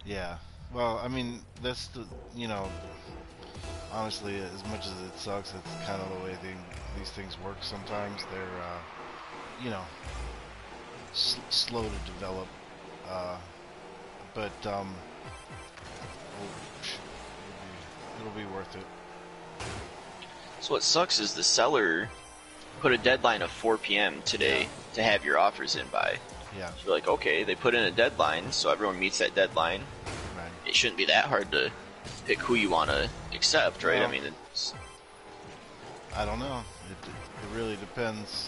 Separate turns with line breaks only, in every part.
Yeah. Well, I mean, that's the, you know, honestly, as much as it sucks, it's kind of the way these things work sometimes. They're, you know, slow to develop, uh, but it'll be worth it.
So what sucks is the seller put a deadline of 4 p.m.
Yeah.
today to have your offers in by.
Yeah.
So you're like, okay, they put in a deadline, so everyone meets that deadline.
Right.
It shouldn't be that hard to pick who you want to accept, right?
Well,
I mean,
I don't know. It really depends.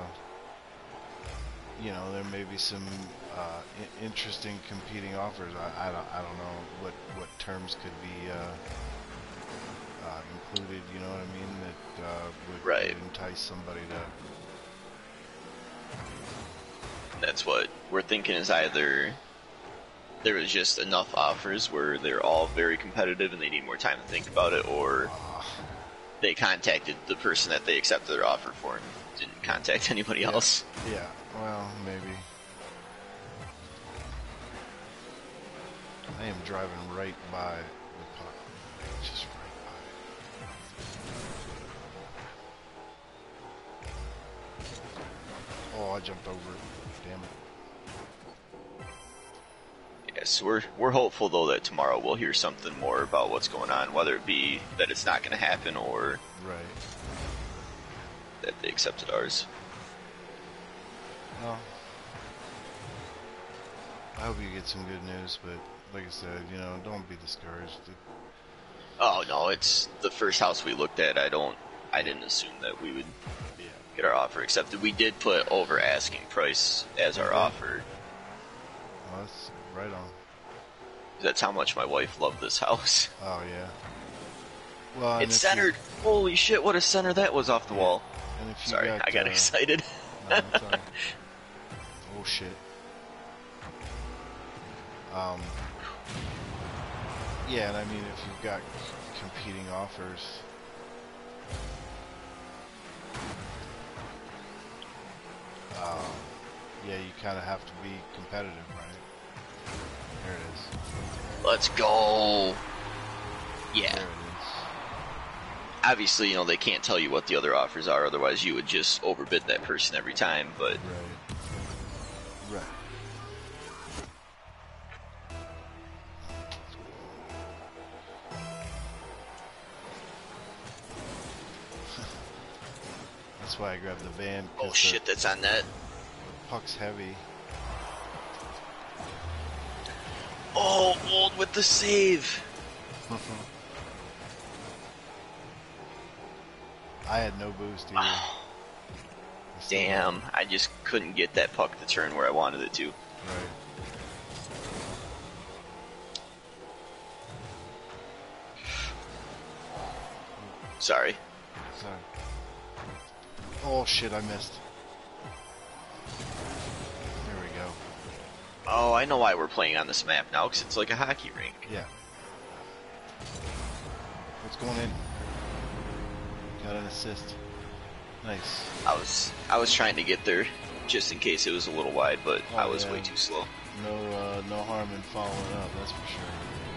You know, there may be some interesting competing offers. I don't know what terms could be included. You know what I mean? That would
right.
entice somebody to.
That's what we're thinking is either there was just enough offers where they're all very competitive and they need more time to think about it, or they contacted the person that they accepted their offer for and didn't contact anybody else.
Yeah, well, maybe. I am driving right by the puck. Just right by. Oh, I jumped over it. Damn it.
Yes, we're hopeful though that tomorrow we'll hear something more about what's going on, whether it be that it's not going to happen or
Right.
that they accepted ours.
Well, I hope you get some good news, but like I said, you know, don't be discouraged.
Oh no, it's the first house we looked at. I didn't assume that we would get our offer accepted. We did put over asking price as our offer.
Well, that's right on.
That's how much my wife loved this house.
Oh yeah. Well,
it's centered. Holy shit! What a center that was off the wall.
And if you
Sorry, I got excited.
No, it's all right. Oh shit. Yeah, and I mean, if you've got competing offers, yeah, you kind of have to be competitive, right? There it is.
Let's go. Yeah.
There it is.
Obviously, you know, they can't tell you what the other offers are, otherwise you would just overbid that person every time, but...
Right. That's why I grabbed the van.
Oh shit, that's on net.
Puck's heavy.
Oh, Old with the save.
I had no boost either.
Oh, damn, I just couldn't get that puck to turn where I wanted it to.
Right.
Sorry.
Oh shit, I missed. There we go.
Oh, I know why we're playing on this map now, because it's like a hockey rink.
Yeah. What's going in? Got an assist. Nice.
I was trying to get there just in case it was a little wide, but I was way too slow.
No harm in following up, that's for sure.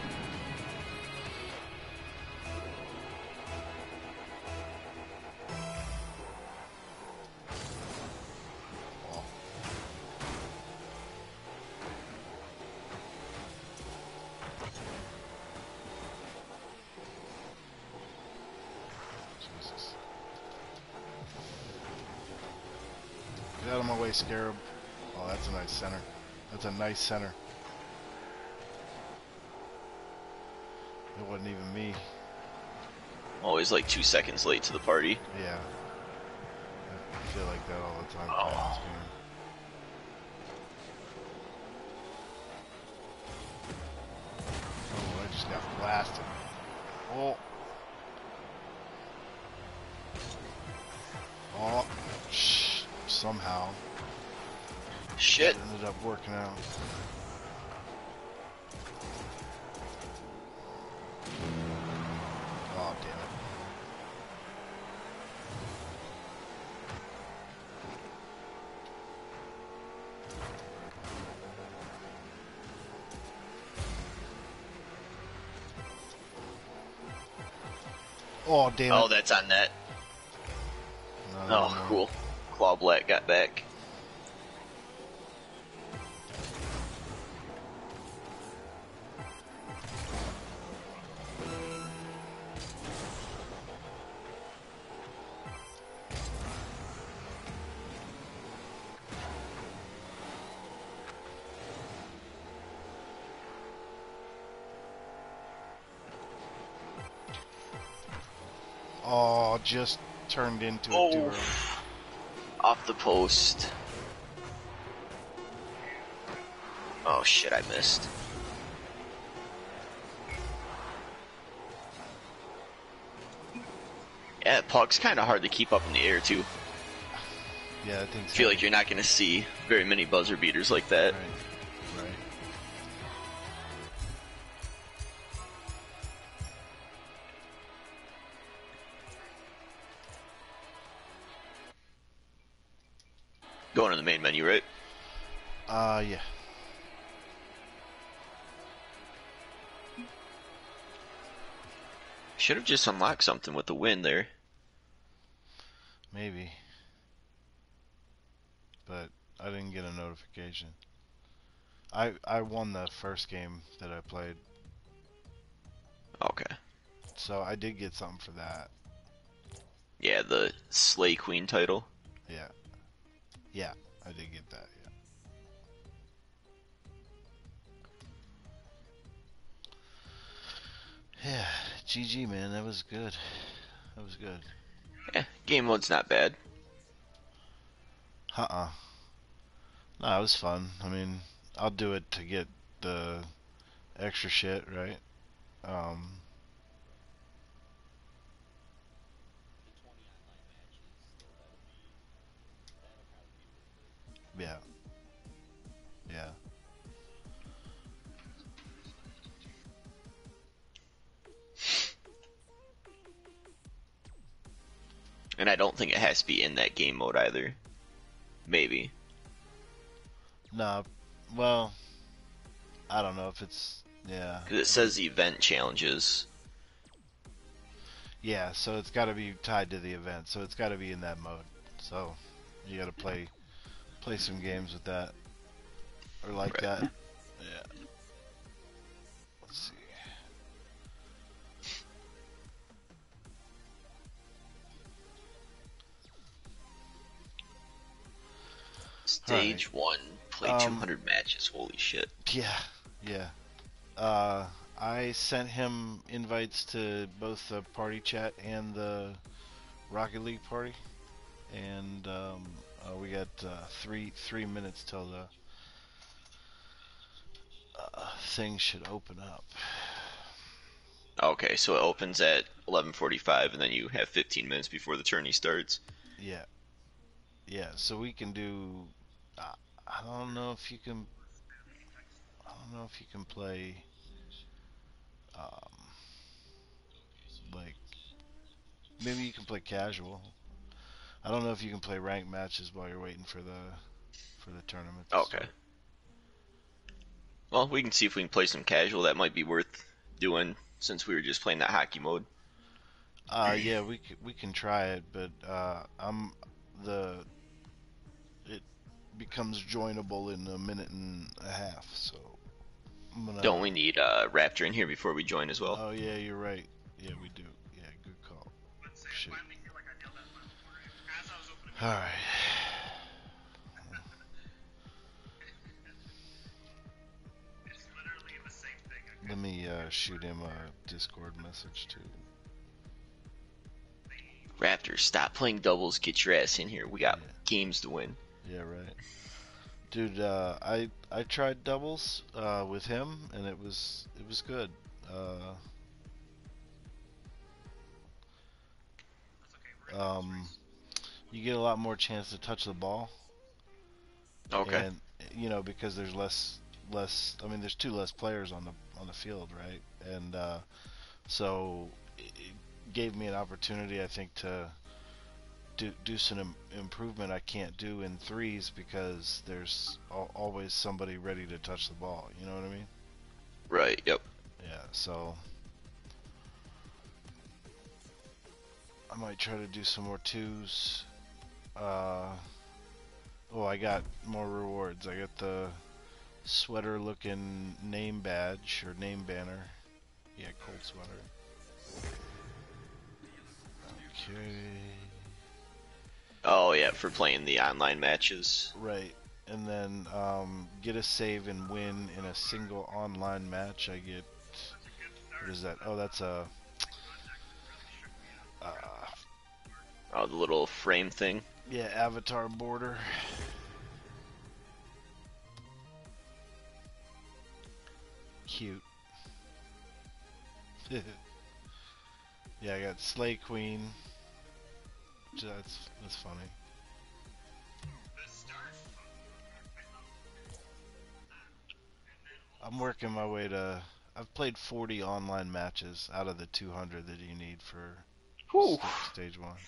Get out of my way, Scarab. Oh, that's a nice center. That's a nice center. It wasn't even me.
Always like 2 seconds late to the party.
Yeah. I feel like that all the time.
Oh.
Oh, I just got blasted. Oh. Oh. Somehow.
Shit.
It ended up working out. Oh, damn it. Oh, damn
Oh,
it.
that's on net.
No,
Oh,
no.
cool. Claw Black got back.
Oh, just turned into it too
Oh,
early.
off the post. Oh shit, I missed. Yeah, puck's kind of hard to keep up in the air too.
Yeah, I think
I
so.
feel like you're not going to see very many buzzer beaters like that.
Right.
Going to the main menu, right?
Yeah.
Should have just unlocked something with the win there.
Maybe. But I didn't get a notification. I won the first game that I played,
Okay.
so I did get something for that.
Yeah, the Slay Queen title.
Yeah. Yeah, I did get that, yeah. Yeah, GG, man. That was good. That was good.
Yeah, game mode's not bad.
Uh-uh. No, it was fun. I mean, I'll do it to get the extra shit, right? Yeah. Yeah.
And I don't think it has to be in that game mode either. Maybe.
No, well, I don't know if it's, yeah.
Because it says event challenges.
Yeah, so it's got to be tied to the event, so it's got to be in that mode. So you got to play some games with that, or like
Right.
that. Yeah. Let's see.
Stage 1, play 200 matches. Holy shit.
Yeah, yeah. I sent him invites to both the party chat and the Rocket League party, and we got 3 minutes till the thing should open up.
Okay, so it opens at 11:45, and then you have 15 minutes before the tourney starts.
Yeah, yeah. So we can do. I don't know if you can. I don't know if you can play. Um, like maybe you can play casual. I don't know if you can play ranked matches while you're waiting for the tournament to
Okay.
start.
Well, we can see if we can play some casual. That might be worth doing since we were just playing that hockey mode.
Yeah, we can try it, but I'm the it becomes joinable in a minute and a half, so I'm gonna.
Don't we need Raptor in here before we join as well?
Oh yeah, you're right. Yeah, we do. Yeah, good call. Shit. All right. Let me shoot him a Discord message too.
Raptor, stop playing doubles. Get your ass in here. We got
Yeah.
games to win.
Yeah, right. Dude, I tried doubles with him, and it was good. You get a lot more chance to touch the ball,
Okay.
and because there's less. I mean, there's two less players on the field, right? And so it gave me an opportunity, I think, to do some improvement I can't do in threes because there's always somebody ready to touch the ball. You know what I mean?
Right, yep.
Yeah. So I might try to do some more twos. Uh, oh, I got more rewards. I got the sweater looking name badge or name banner. Yeah, cold sweater. Okay.
Oh yeah, for playing the online matches.
Right. And then get a save and win in a single online match. I get, what is that? Oh, that's a uh,
Oh, the little frame thing.
yeah, avatar border. Cute. Yeah, I got Slay Queen. That's funny. I'm working my way to. I've played 40 online matches out of the 200 that you need for
Whew.
stage 1.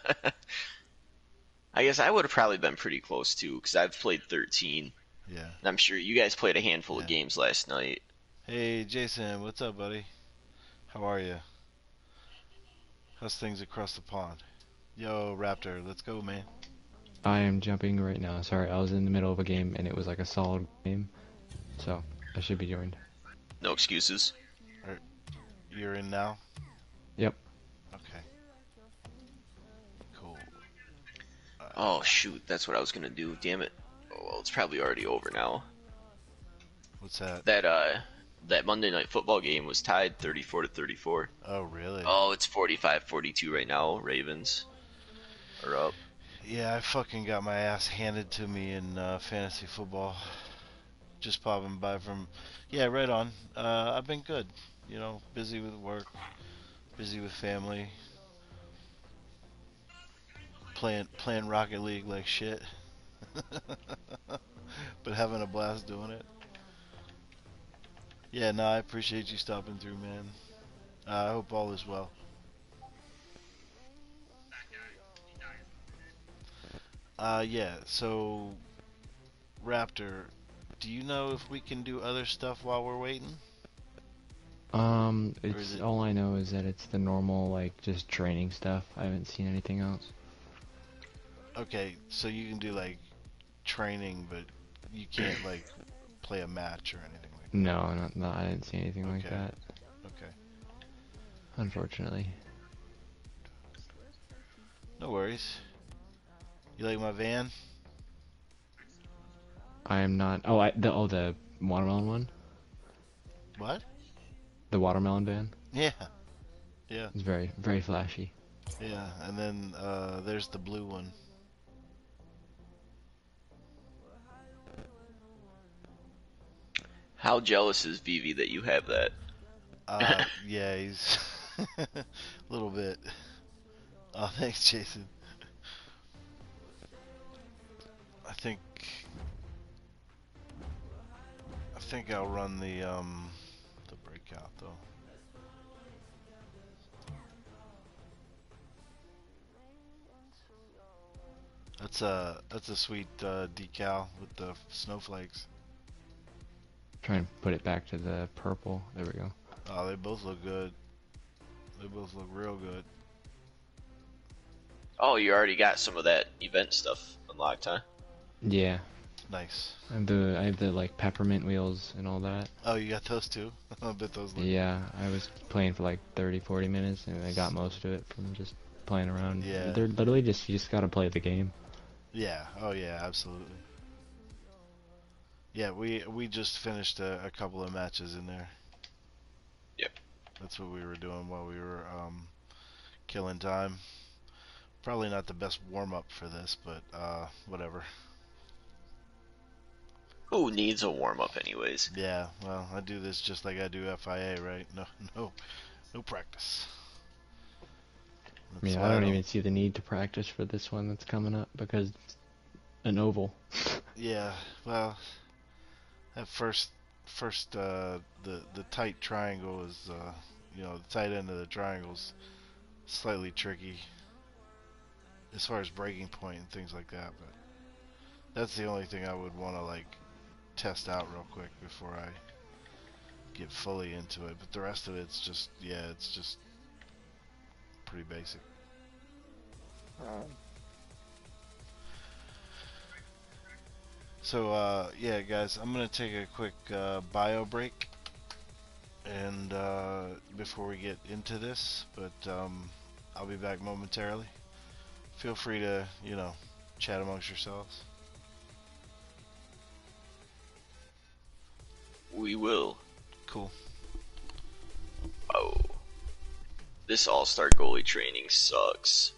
I guess I would have probably been pretty close too, because I've played 13.
Yeah.
And I'm sure you guys played a handful of
Yeah.
games last night.
Hey, Jason, what's up, buddy? How are you? How's things across the pond? Yo, Raptor, let's go, man.
I am jumping right now. Sorry, I was in the middle of a game and it was like a solid game. So, I should be joined.
No excuses.
You're in now?
Yep.
Okay. Cool.
Oh shoot, that's what I was gonna do. Damn it. Oh well, it's probably already over now.
What's that?
That Monday Night Football game was tied 34 to 34.
Oh, really?
Oh, it's 45-42 right now. Ravens are up.
Yeah, I fucking got my ass handed to me in fantasy football. Just popping by from... Yeah, right on. I've been good. You know, busy with work, busy with family. Playing Rocket League like shit. But having a blast doing it. Yeah, no, I appreciate you stopping through, man. I hope all is well. Yeah, so... Raptor, do you know if we can do other stuff while we're waiting? is
It's
it-
all I know is that it's the normal, like, just training stuff. I haven't seen anything else.
Okay, so you can do, like, training, but you can't, like, play a match or anything like that.
No, I didn't see anything like
Okay.
that.
Okay.
Unfortunately.
No worries. You like my van?
I am not. The watermelon one.
What?
The watermelon van.
Yeah. Yeah.
It's very, very flashy.
Yeah, and then there's the blue one.
How jealous is Vivi that you have that?
Yeah, he's a little bit. Oh, thanks, Jason. I think I'll run the breakout though. That's a sweet decal with the snowflakes.
Try and put it back to the purple. There we go.
Oh, they both look good. They both look real good.
Oh, you already got some of that event stuff unlocked, huh?
Yeah.
Nice.
I have the like peppermint wheels and all that.
Oh, you got those too? I bet those look.
Yeah, I was playing for like 30-40 minutes and I got most of it from just playing around.
Yeah.
They're literally you just gotta play the game.
Yeah. Oh yeah, absolutely. Yeah, we just finished a couple of matches in there.
Yep.
That's what we were doing while we were killing time. Probably not the best warm up for this, but whatever.
Who needs a warm up, anyways?
Yeah, well, I do this just like I do FIA, right? No practice.
I mean, I don't even see the need to practice for this one that's coming up because it's an oval.
Yeah, well, that first the tight triangle is the tight end of the triangle's slightly tricky as far as breaking point and things like that, but that's the only thing I would want to like test out real quick before I get fully into it. But the rest of it's just, yeah, it's just pretty basic. So, yeah, guys, I'm gonna take a quick bio break, and before we get into this, but I'll be back momentarily. Feel free to, chat amongst yourselves.
We will.
Cool.
Oh. This all-star goalie training sucks.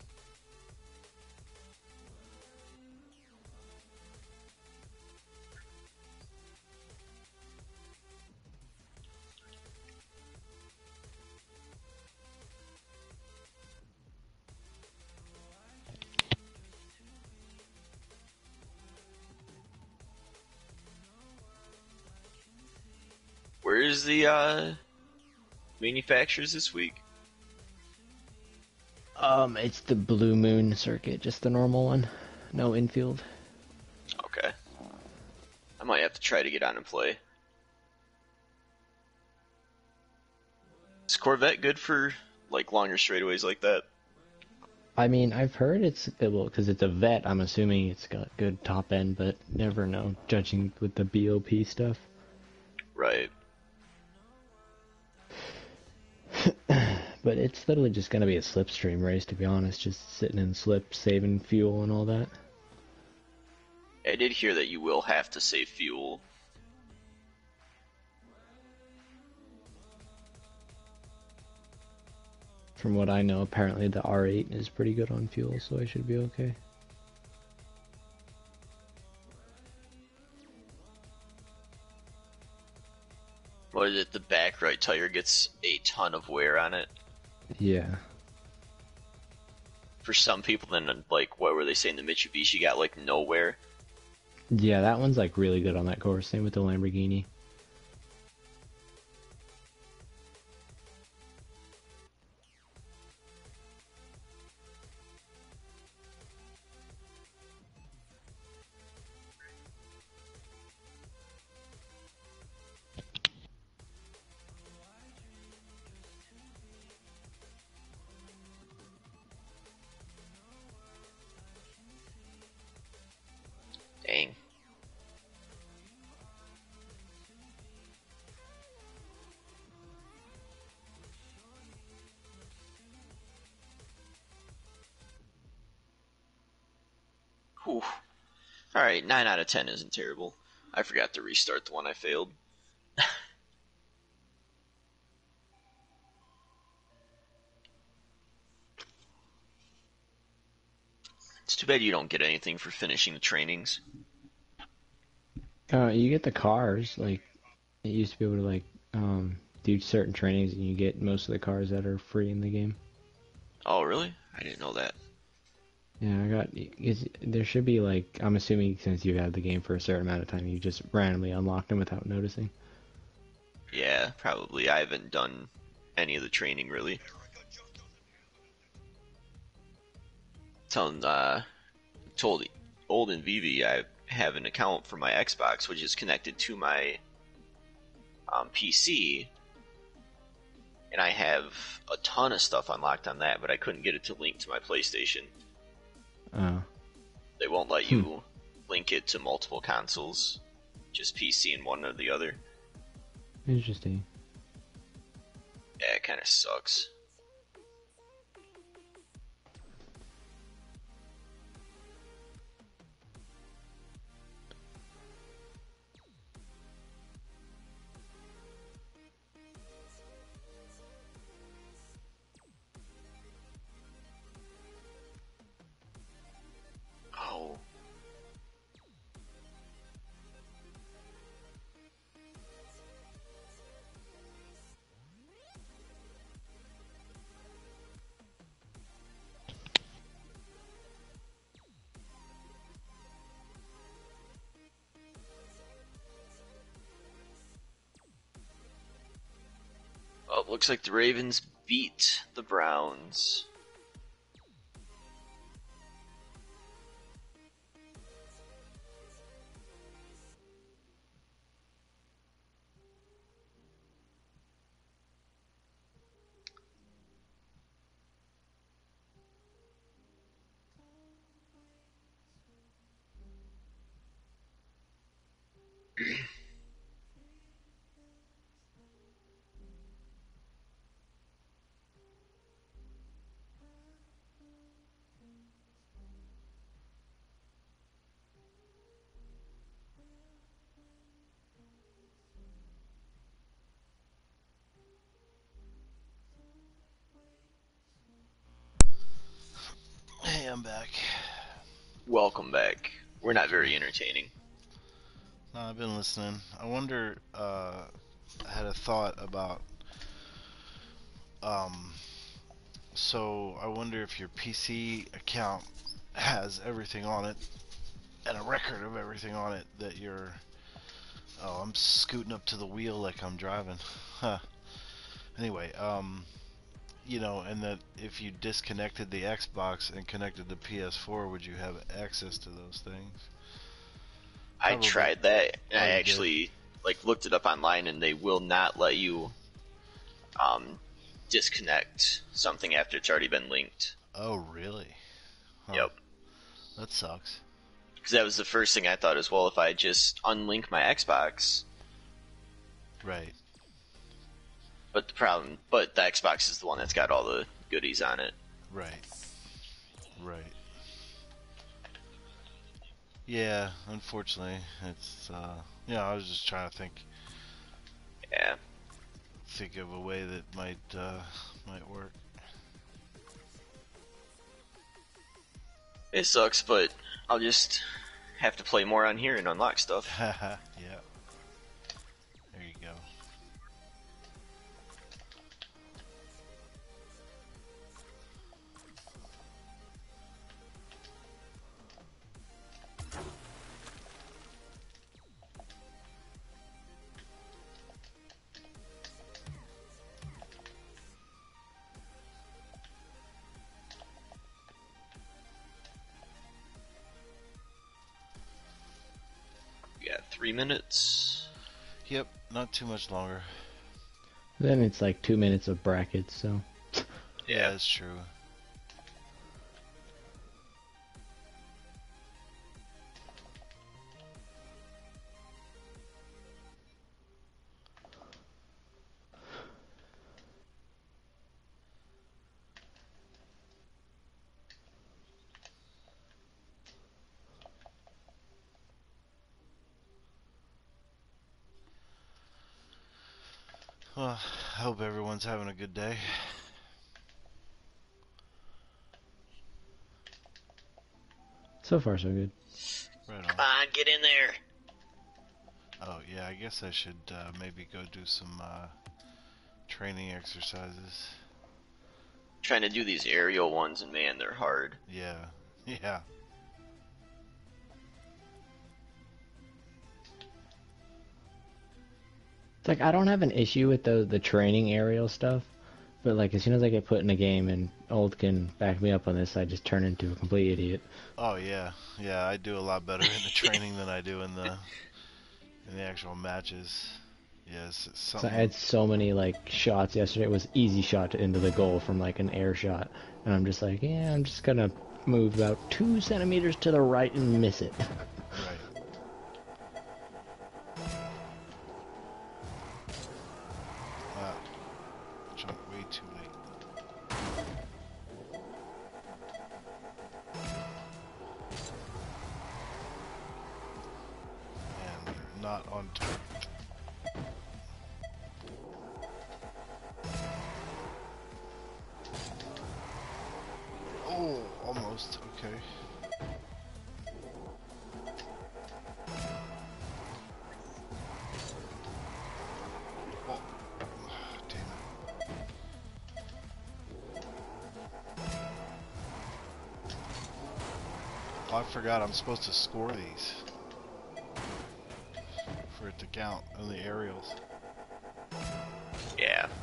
Where is the manufacturers this week?
It's the Blue Moon circuit, just the normal one. No infield.
Okay. I might have to try to get on and play. Is Corvette good for, like, longer straightaways like that?
I mean, I've heard it's, well, because it's a vet, I'm assuming it's got good top end, but never know, judging with the BOP stuff.
Right.
But it's literally just going to be a slipstream race, to be honest, just sitting in slip, saving fuel and all that.
I did hear that you will have to save fuel.
From what I know, apparently the R8 is pretty good on fuel, so I should be okay.
What is it? The back right tire gets a ton of wear on it.
Yeah.
For some people, then, like, what were they saying? The Mitsubishi got, like, no wear?
Yeah, that one's, like, really good on that course. Same with the Lamborghini.
Dang. Whew. Alright, 9 out of 10 isn't terrible. I forgot to restart the one I failed. It's too bad you don't get anything for finishing the trainings.
You get the cars, like, it used to be able to, like, do certain trainings and you get most of the cars that are free in the game.
Oh, really? I didn't know that.
Yeah, there should be, like, I'm assuming since you've had the game for a certain amount of time, you just randomly unlocked them without noticing.
Yeah, probably. I haven't done any of the training, really. Told Old and Vivi I have an account for my Xbox, which is connected to my PC, and I have a ton of stuff unlocked on that, but I couldn't get it to link to my PlayStation.
Oh.
They won't let you link it to multiple consoles, just PC and one or the other.
Interesting.
Yeah, it kind of sucks. Oh. Well, it looks like the Ravens beat the Browns.
back.
Welcome back. We're not very entertaining.
No, I've been listening. I wonder, I had a thought about, so I wonder if your PC account has everything on it, and a record of everything on it that you're, oh, I'm scooting up to the wheel like I'm driving. Huh. Anyway, you know, and that if you disconnected the Xbox and connected the PS4, would you have access to those things?
I
Probably.
tried that, and
Oh,
I
you
actually looked it up online, and they will not let you disconnect something after it's already been linked.
Oh, really? Huh.
Yep.
That sucks.
Because that was the first thing I thought as well. If I just unlink my Xbox,
Right.
but the Xbox is the one that's got all the goodies on it.
Right. Right. Yeah, unfortunately, it's, I was just trying to
Yeah.
think of a way that might work.
It sucks, but I'll just have to play more on here and unlock stuff.
Yeah. There you go.
We got 3 minutes.
Yep, not too much longer.
Then it's like 2 minutes of brackets, so.
Yeah, that's true. Well, I hope everyone's having a good day.
So far, so good.
Right
Come
on.
on, get in there.
Oh, yeah, I guess I should maybe go do some training exercises.
Trying to do these aerial ones, and man, they're hard.
Yeah. Yeah.
It's like I don't have an issue with the training aerial stuff, but like as soon as I get put in a game and Old can back me up on this, I just turn into a complete idiot.
Oh, yeah. Yeah, I do a lot better in the training than I do in the actual matches. Yes, it's
So I
something.
had so many like shots yesterday. It was easy shot into the goal from like an air shot, and I'm just like, yeah, I'm just gonna move about 2 centimeters to the right and miss it.
Right. Wow. Jumped way too late. And not on target. Oh, almost. Okay. Oh, damn it. Oh, I forgot I'm supposed to score these for it to count on the aerials.
Yeah.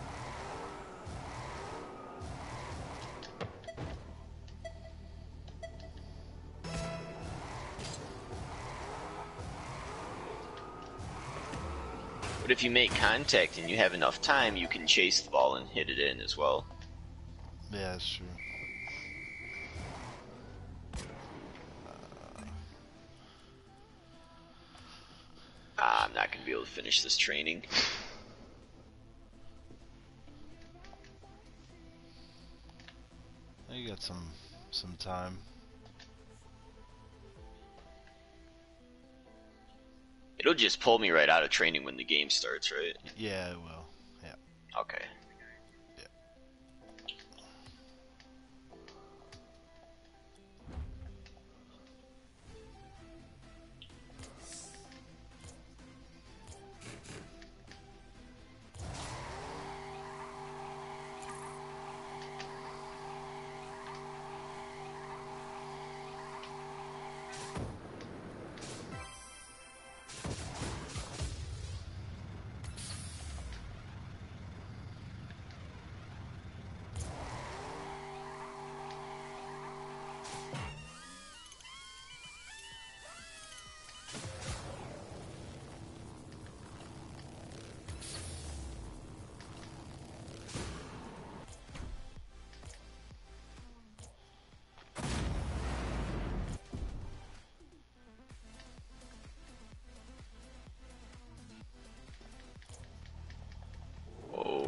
But if you make contact and you have enough time, you can chase the ball and hit it in as well.
Yeah, that's true.
I'm not going to be able to finish this training.
You got some time.
It'll just pull me right out of training when the game starts, right?
Yeah, it will. Yeah.
Okay.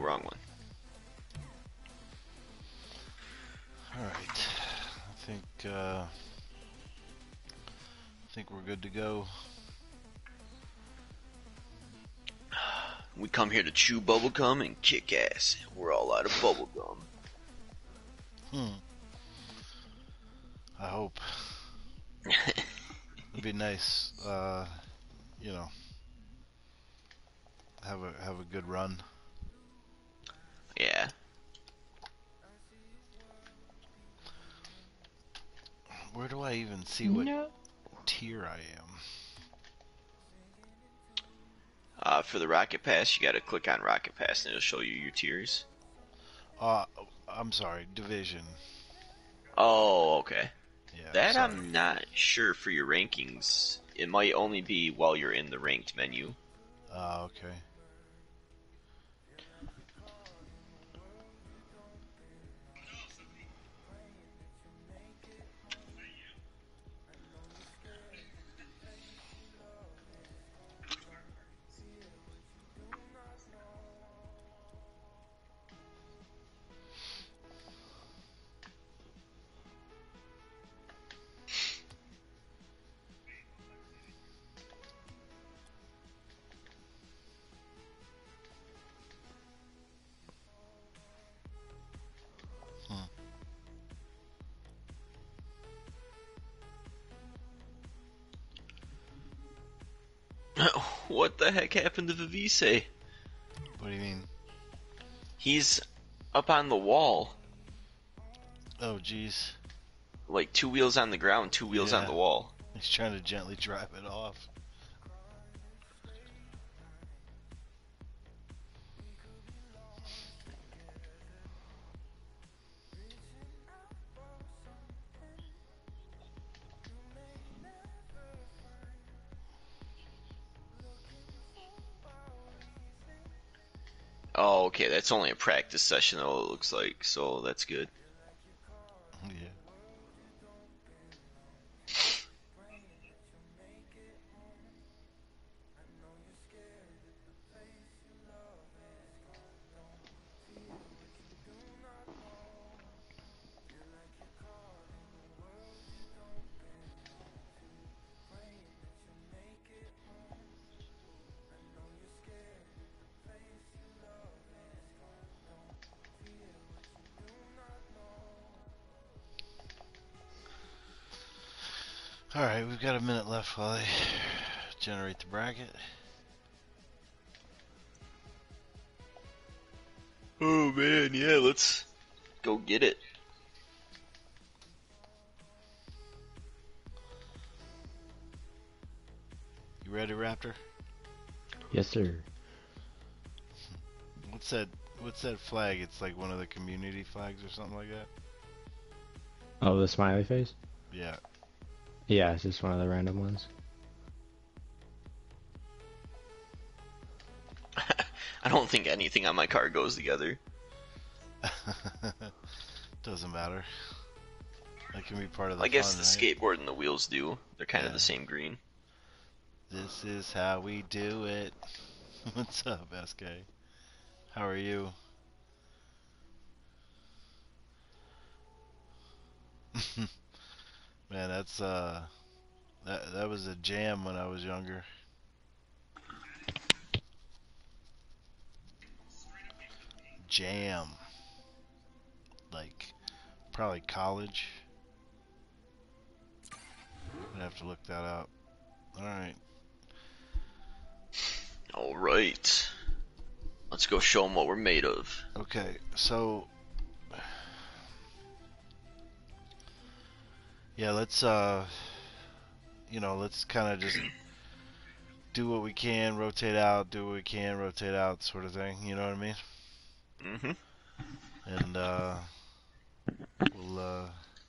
wrong one.
Alright. I think we're good to go.
We come here to chew bubblegum and kick ass. We're all out of bubblegum.
I hope. It'd be nice, you know, have a good run.
Yeah.
Where do I even see what tier I am?
For the Rocket Pass, you gotta click on Rocket Pass and it'll show you your tiers.
I'm sorry, Division.
Oh, okay.
Yeah,
That
sorry.
I'm not sure for your rankings. It might only be while you're in the ranked menu.
Okay.
What the heck happened to Vivise?
What do you mean?
He's up on the wall.
Oh, jeez.
Like 2 wheels on the ground, 2 wheels on
Yeah.
the wall.
He's trying to gently drive it off.
Oh, okay, that's only a practice session though, it looks like, so that's good.
Yeah. Alright, we've got a minute left while I generate the bracket.
Oh man, yeah, let's go get it.
You ready, Raptor?
Yes, sir.
What's that flag? It's like one of the community flags or something like that?
Oh, the smiley face?
Yeah.
Yeah, it's just one of the random ones.
I don't think anything on my car goes together.
Doesn't matter. That can be part of the
I guess
fun,
the
right?
skateboard and the wheels do. They're kind of
Yeah.
the same green.
This is how we do it. What's up, SK? How are you? Man, that's that was a jam when I was younger. Jam. Like probably college. I'd have to look that up. Alright.
Alright. Let's go show them what we're made of.
Okay, so yeah, let's let's kind of just do what we can, rotate out, do what we can, rotate out, sort of thing. You know what I mean?
Mm-hmm.
And we'll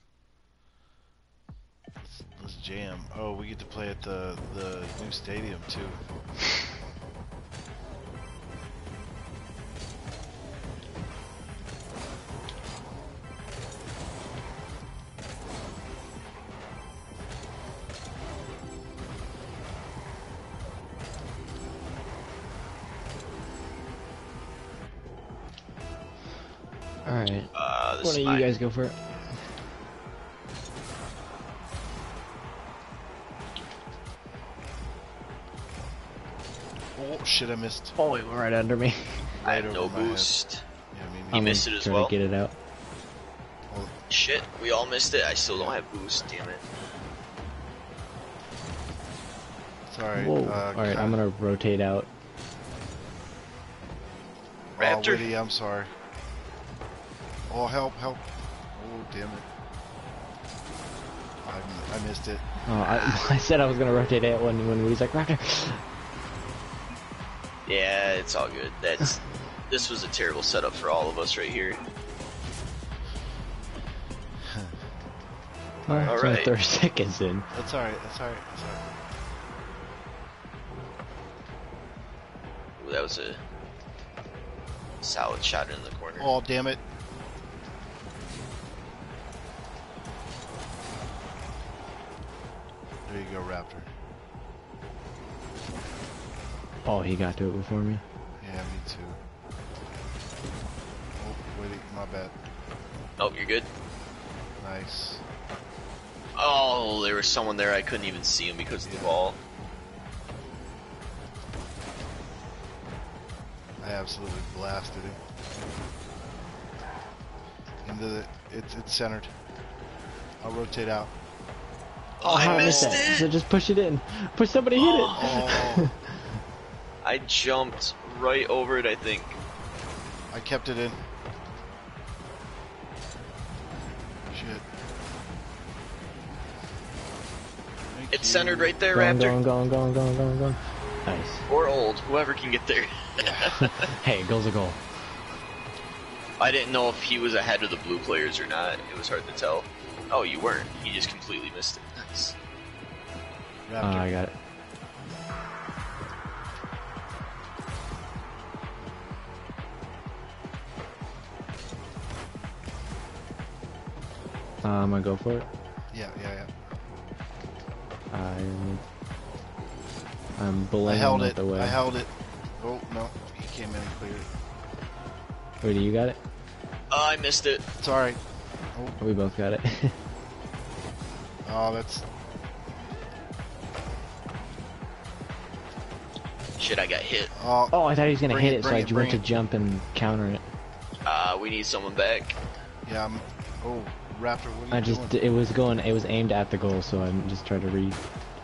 let's jam. Oh, we get to play at the new stadium too.
Alright.
This
Why
is
don't you
mine.
guys go for it?
Oh shit, I missed.
Oh, he went right under me.
I
Right
have
over
no
my head.
boost.
Yeah, me
You
neither.
missed it as
try
well?
to get it out.
Oh,
Shit, we all missed it. I still don't have boost, damn it.
sorry.
Whoa. Alright, I'm gonna rotate out.
Oh,
Raptor.
Woody, I'm sorry. Oh, help, help. Oh, damn it. I missed it.
Oh, I said I was gonna rotate out when Woody's like, Raptor.
Yeah, it's all good. This was a terrible setup for all of us right here.
Oh, it's only
Alright.
30 seconds in.
That's alright, that's alright, that's alright.
Ooh, that was a solid shot in the corner.
Oh, damn it. There you go, Raptor.
Oh, he got to it before me.
Yeah, me too. Oh, wait, my bad.
Oh, you're good.
Nice.
Oh, there was someone there. I couldn't even see him because of the ball.
I absolutely blasted him. Into the, it's centered. I'll rotate out.
Oh, I missed
that.
it!
So just push it in. Push somebody, hit
Oh,
I jumped right over it, I think.
I kept it in. Shit. Thank
It's
you.
centered right there,
it.
Raptor.
Going. Nice.
Or old, whoever can get there.
Hey, goal's a goal.
I didn't know if he was ahead of the blue players or not. It was hard to tell. Oh, you weren't. You just completely missed it. Nice.
Raptor.
I got it. I'm gonna go for it.
Yeah.
I'm
I
bullying
held
him
it.
out the way.
I held it. Oh, no. He came in and cleared it.
Wait, you got it?
Oh, I missed it.
It's alright.
We both got it.
Oh, that's...
Shit, I got hit.
Oh,
Oh, I thought he was gonna
Bring
hit
it,
it, so
bring
I
it,
went
bring
to
it.
jump and counter it.
We need someone back.
yeah, I'm... Oh, Raptor, what are you doing?
It was aimed at the goal, so I just tried to read.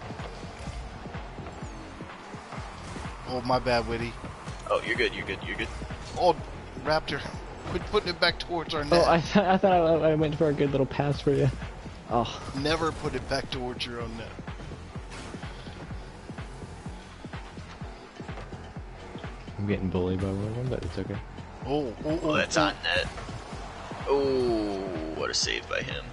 Oh, my bad, Witty.
Oh, you're good.
Oh, Raptor, quit putting it back towards our net.
Oh, I thought I went for a good little pass for you. Oh,
Never put it back towards your own net.
I'm getting bullied by one of them, but it's okay.
Oh, that's on net. Oh, what a save by him.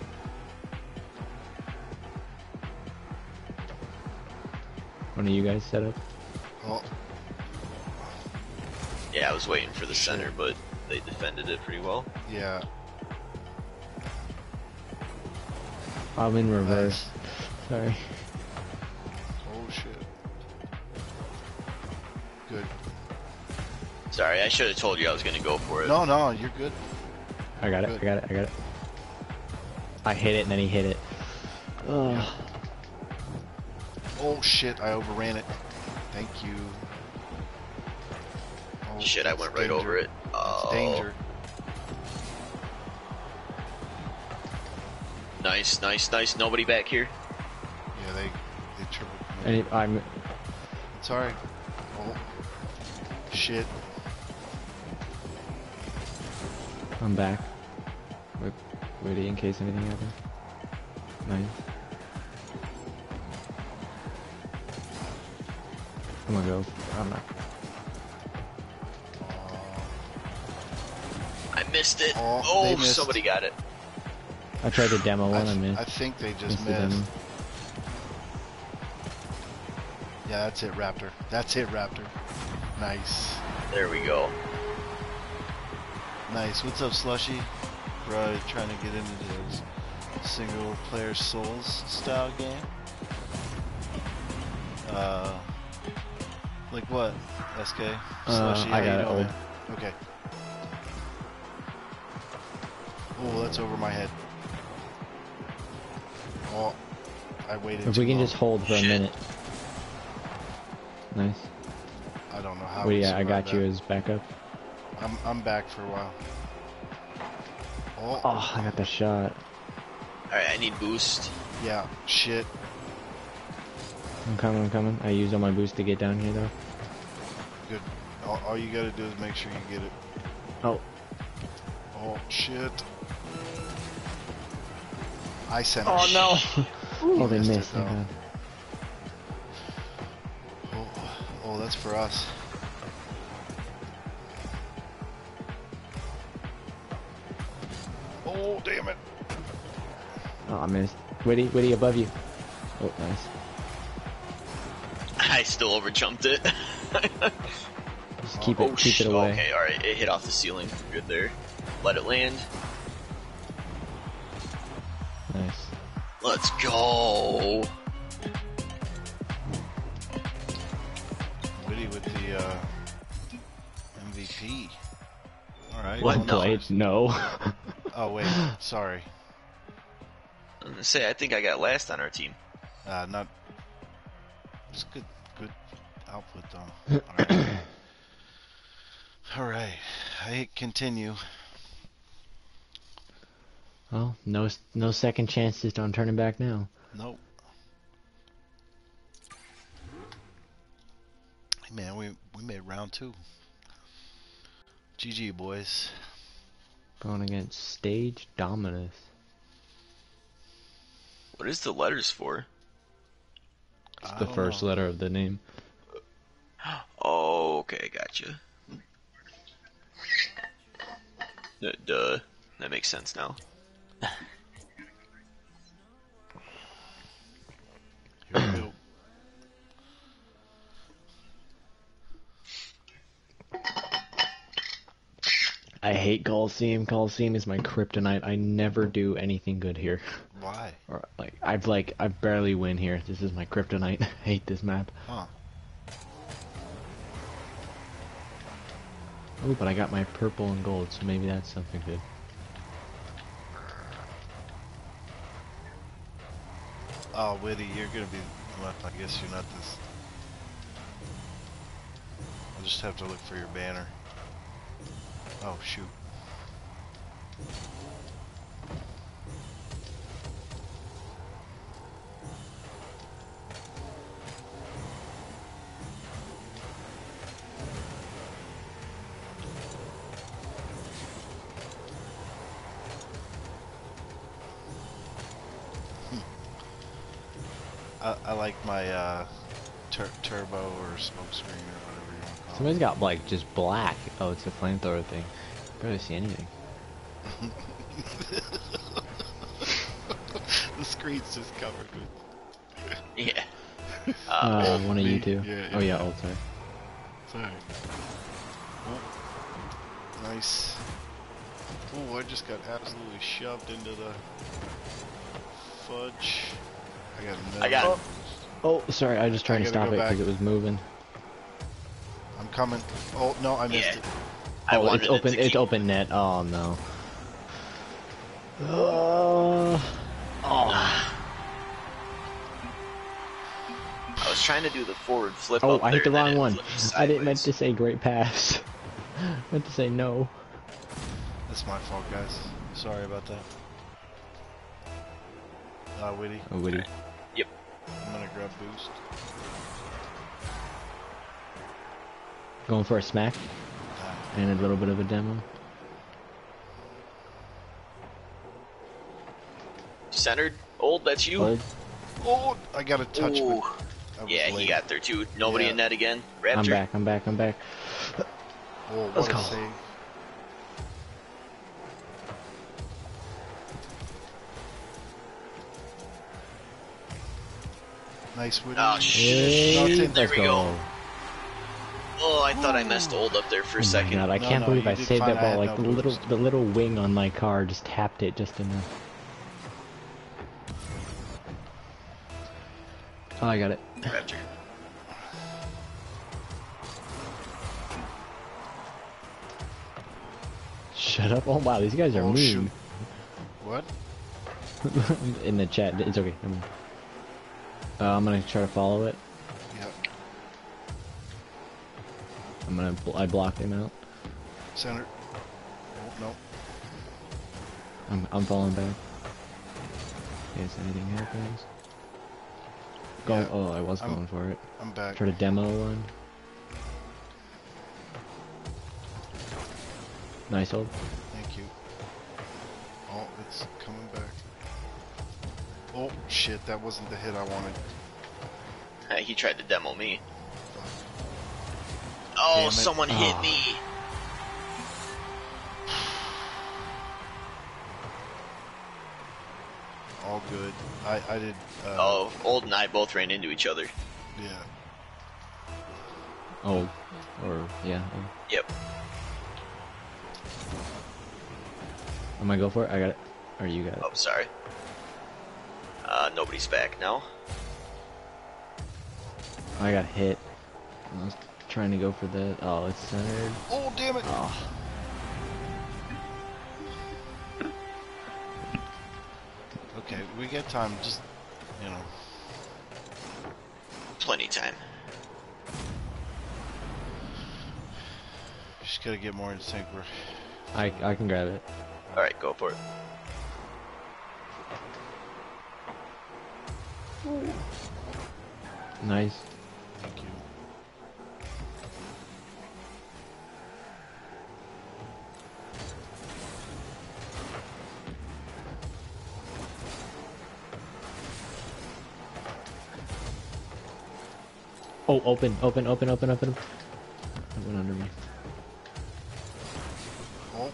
One of you guys set up?
Oh,
Yeah, I was waiting for the center, but they defended it pretty well.
yeah.
I'm in reverse. Sorry.
Oh, shit. Good.
Sorry, I should have told you I was going to go for it.
No, you're good.
I got it. I hit it and then he hit it. Ugh.
Oh, shit, I overran it. Thank you. Oh,
Shit, I
that's
went right
danger.
over it. Oh,
It's danger.
Nice. Nobody back here.
Yeah, they triple.
And I'm
It's alright. Oh, shit.
back. Wait, in case anything happens. Nice. I'm gonna go. I'm not.
I missed it.
Oh, they missed.
Somebody got it.
I tried to demo one. I
I
missed.
think they just
the demo.
missed. Yeah, that's it, Raptor. That's it, Raptor. Nice.
There we go.
Nice. What's up, Slushy? Bro, trying to get into those single player Souls style game? Like what? SK? Slushy,
I
how
got
you
it,
doing,
old.
man? Okay. Oh, that's over my head. Oh, I waited
If
too
we can
long.
just hold for a
Shit.
minute. Nice.
I don't know how
Well,
we
yeah, I
survived
got you
that.
as backup.
I'm back for a while. Oh,
Oh, I got the shot.
Alright, I need boost.
yeah, shit.
I'm coming, I'm coming. I used all my boost to get down here, though.
Good. All you gotta do is make sure you get it.
Oh,
Oh, shit. I sent
oh
it.
no! Oh, they
missed it,
missed. Thank
though.
God.
Oh, that's for us. Oh, damn it.
Oh, I missed. Witty, above you. Oh, nice.
I still overjumped it.
Just keep it away.
Okay, alright, it hit off the ceiling. Good there. Let it land.
Nice.
Let's go.
Witty with the MVP. Alright.
What?
Well
No.
played. No.
Oh, wait. Sorry.
I was gonna say, I think I got last on our team.
Not. It's good output, though. Alright. Alright. I continue.
Well, no second chances on turning back now.
Nope. Hey, man, we made round 2. GG, boys.
Going against Stage Dominus.
What is the letters for?
It's
I
the
don't
first
know.
letter of the name.
Oh, okay, gotcha. Duh. That makes sense now.
Here we go.
I hate Coliseum. Coliseum is my kryptonite. I never do anything good here.
Why?
Or I barely win here. This is my kryptonite. I hate this map.
Huh.
Oh, but I got my purple and gold, so maybe that's something good.
Oh, Witty, you're gonna be. Well, I guess you're not this. I'll just have to look for your banner. Oh, shoot. I like my turbo or smoke screen or whatever you want to call
Somebody's got like just black. Oh, it's a flamethrower thing. Barely see anything.
it. The screen's just covered with.
Yeah.
One of you
me,
two.
yeah,
Oh yeah,
yeah.
sorry.
Sorry. Oh, nice. Oh, I just got absolutely shoved into the fudge.
I got it.
Oh, sorry. I was just trying to
gotta
stop
go
it because
back.
it was moving.
I'm coming. Oh no, I missed
Yeah.
it.
I
Oh,
wanted
it's open.
it to
It's
keep...
open net. Oh no.
I was trying to do the forward flip
Oh,
up
I hit
there,
the
and then
wrong
it
one.
flipped
I didn't meant to
sideways.
say great pass. I meant to say no.
That's my fault, guys. Sorry about that. Witty.
Oh, Witty.
Yep.
I'm gonna grab boost.
Going for a smack and a little bit of a demo.
Centered. Old, that's you.
Hold.
Oh, I got a touch.
Ooh.
But I was
Yeah,
late.
he got there too. Nobody
Yeah.
in net again. Raptor.
I'm back.
Oh,
Let's
what a
go.
save. Nice Witty.
Oh, shit.
Nothing.
There
Let's
we go.
go.
Oh, I thought I messed old up there for a
Oh my
second.
god, I
No,
can't
no,
believe
you
I
did
saved
fine.
that
I
ball.
had
Like
no
the little wing on my car just tapped it just enough. Oh, I got it.
Raptor.
Shut up. Oh wow, these guys are
Oh,
mean.
shoot. What?
In the chat. It's okay. I'm gonna try to follow it.
Yep.
I blocked him out.
Center. Oh, no.
I'm falling back. In case anything happens. Go.
Yeah,
Oh, I was going for it.
I'm back.
Try to demo one. Nice hold.
Thank you. Oh, it's coming back. Oh, shit, that wasn't the hit I wanted.
He tried to demo me.
Fuck.
Oh,
Damn it.
someone hit me.
All good. I did,
Oh, Old and I both ran into each other.
yeah.
Oh. Or, yeah. Oh.
Yep.
I'm gonna go for it. I got it. Or you got it.
Oh, sorry. Nobody's back now.
I got hit. I was trying to go for that. Oh, it's centered.
Oh, damn it!
Oh.
Okay, we got time, just, you know.
Plenty time.
Just gotta get more in sync.
I can grab it.
Alright, go for it.
Nice.
Thank you.
Oh, open. It went under me.
Oh.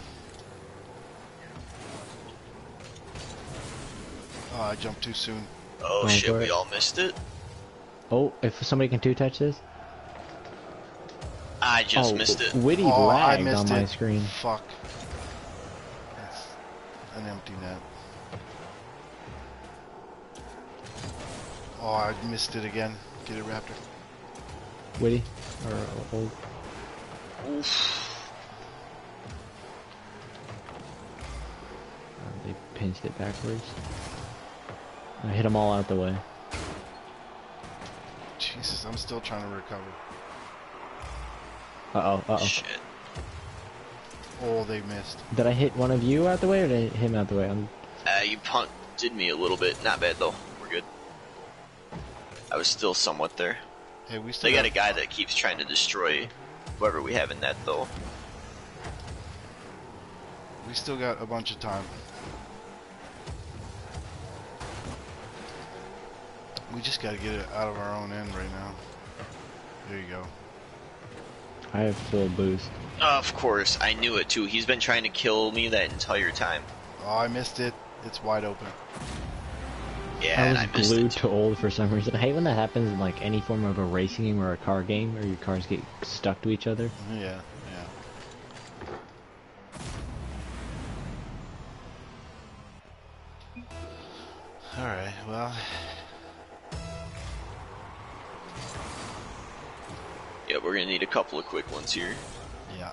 Oh, I jumped too soon.
Oh
Going
shit,
for
we
it.
all missed it.
Oh, if somebody can two-touch this.
I just
Oh,
missed it.
Witty
Oh, I
lagged
missed
on my
it.
screen.
Fuck. That's an empty net. Oh, I missed it again. Get it, Raptor.
Witty? Or old?
Oof.
They pinched it backwards. I hit them all out the way.
Jesus, I'm still trying to recover.
Uh-oh.
Shit.
Oh, they missed.
Did I hit one of you out the way, or did I hit him out the way?
You punted me a little bit. Not bad though. We're good. I was still somewhat there.
Hey, we still
They got a guy that keeps trying to destroy whoever we have in that though.
We still got a bunch of time. We just gotta get it out of our own end right now. There you go.
I have full boost.
Of course, I knew it too. He's been trying to kill me that entire time.
Oh, I missed it. It's wide open.
Yeah,
I
and
was
I missed
glued
it.
to old for some reason. I hate when that happens in like any form of a racing game or a car game, where your cars get stuck to each other.
Yeah, yeah. Alright, well,
Yeah, we're gonna need a couple of quick ones here.
yeah.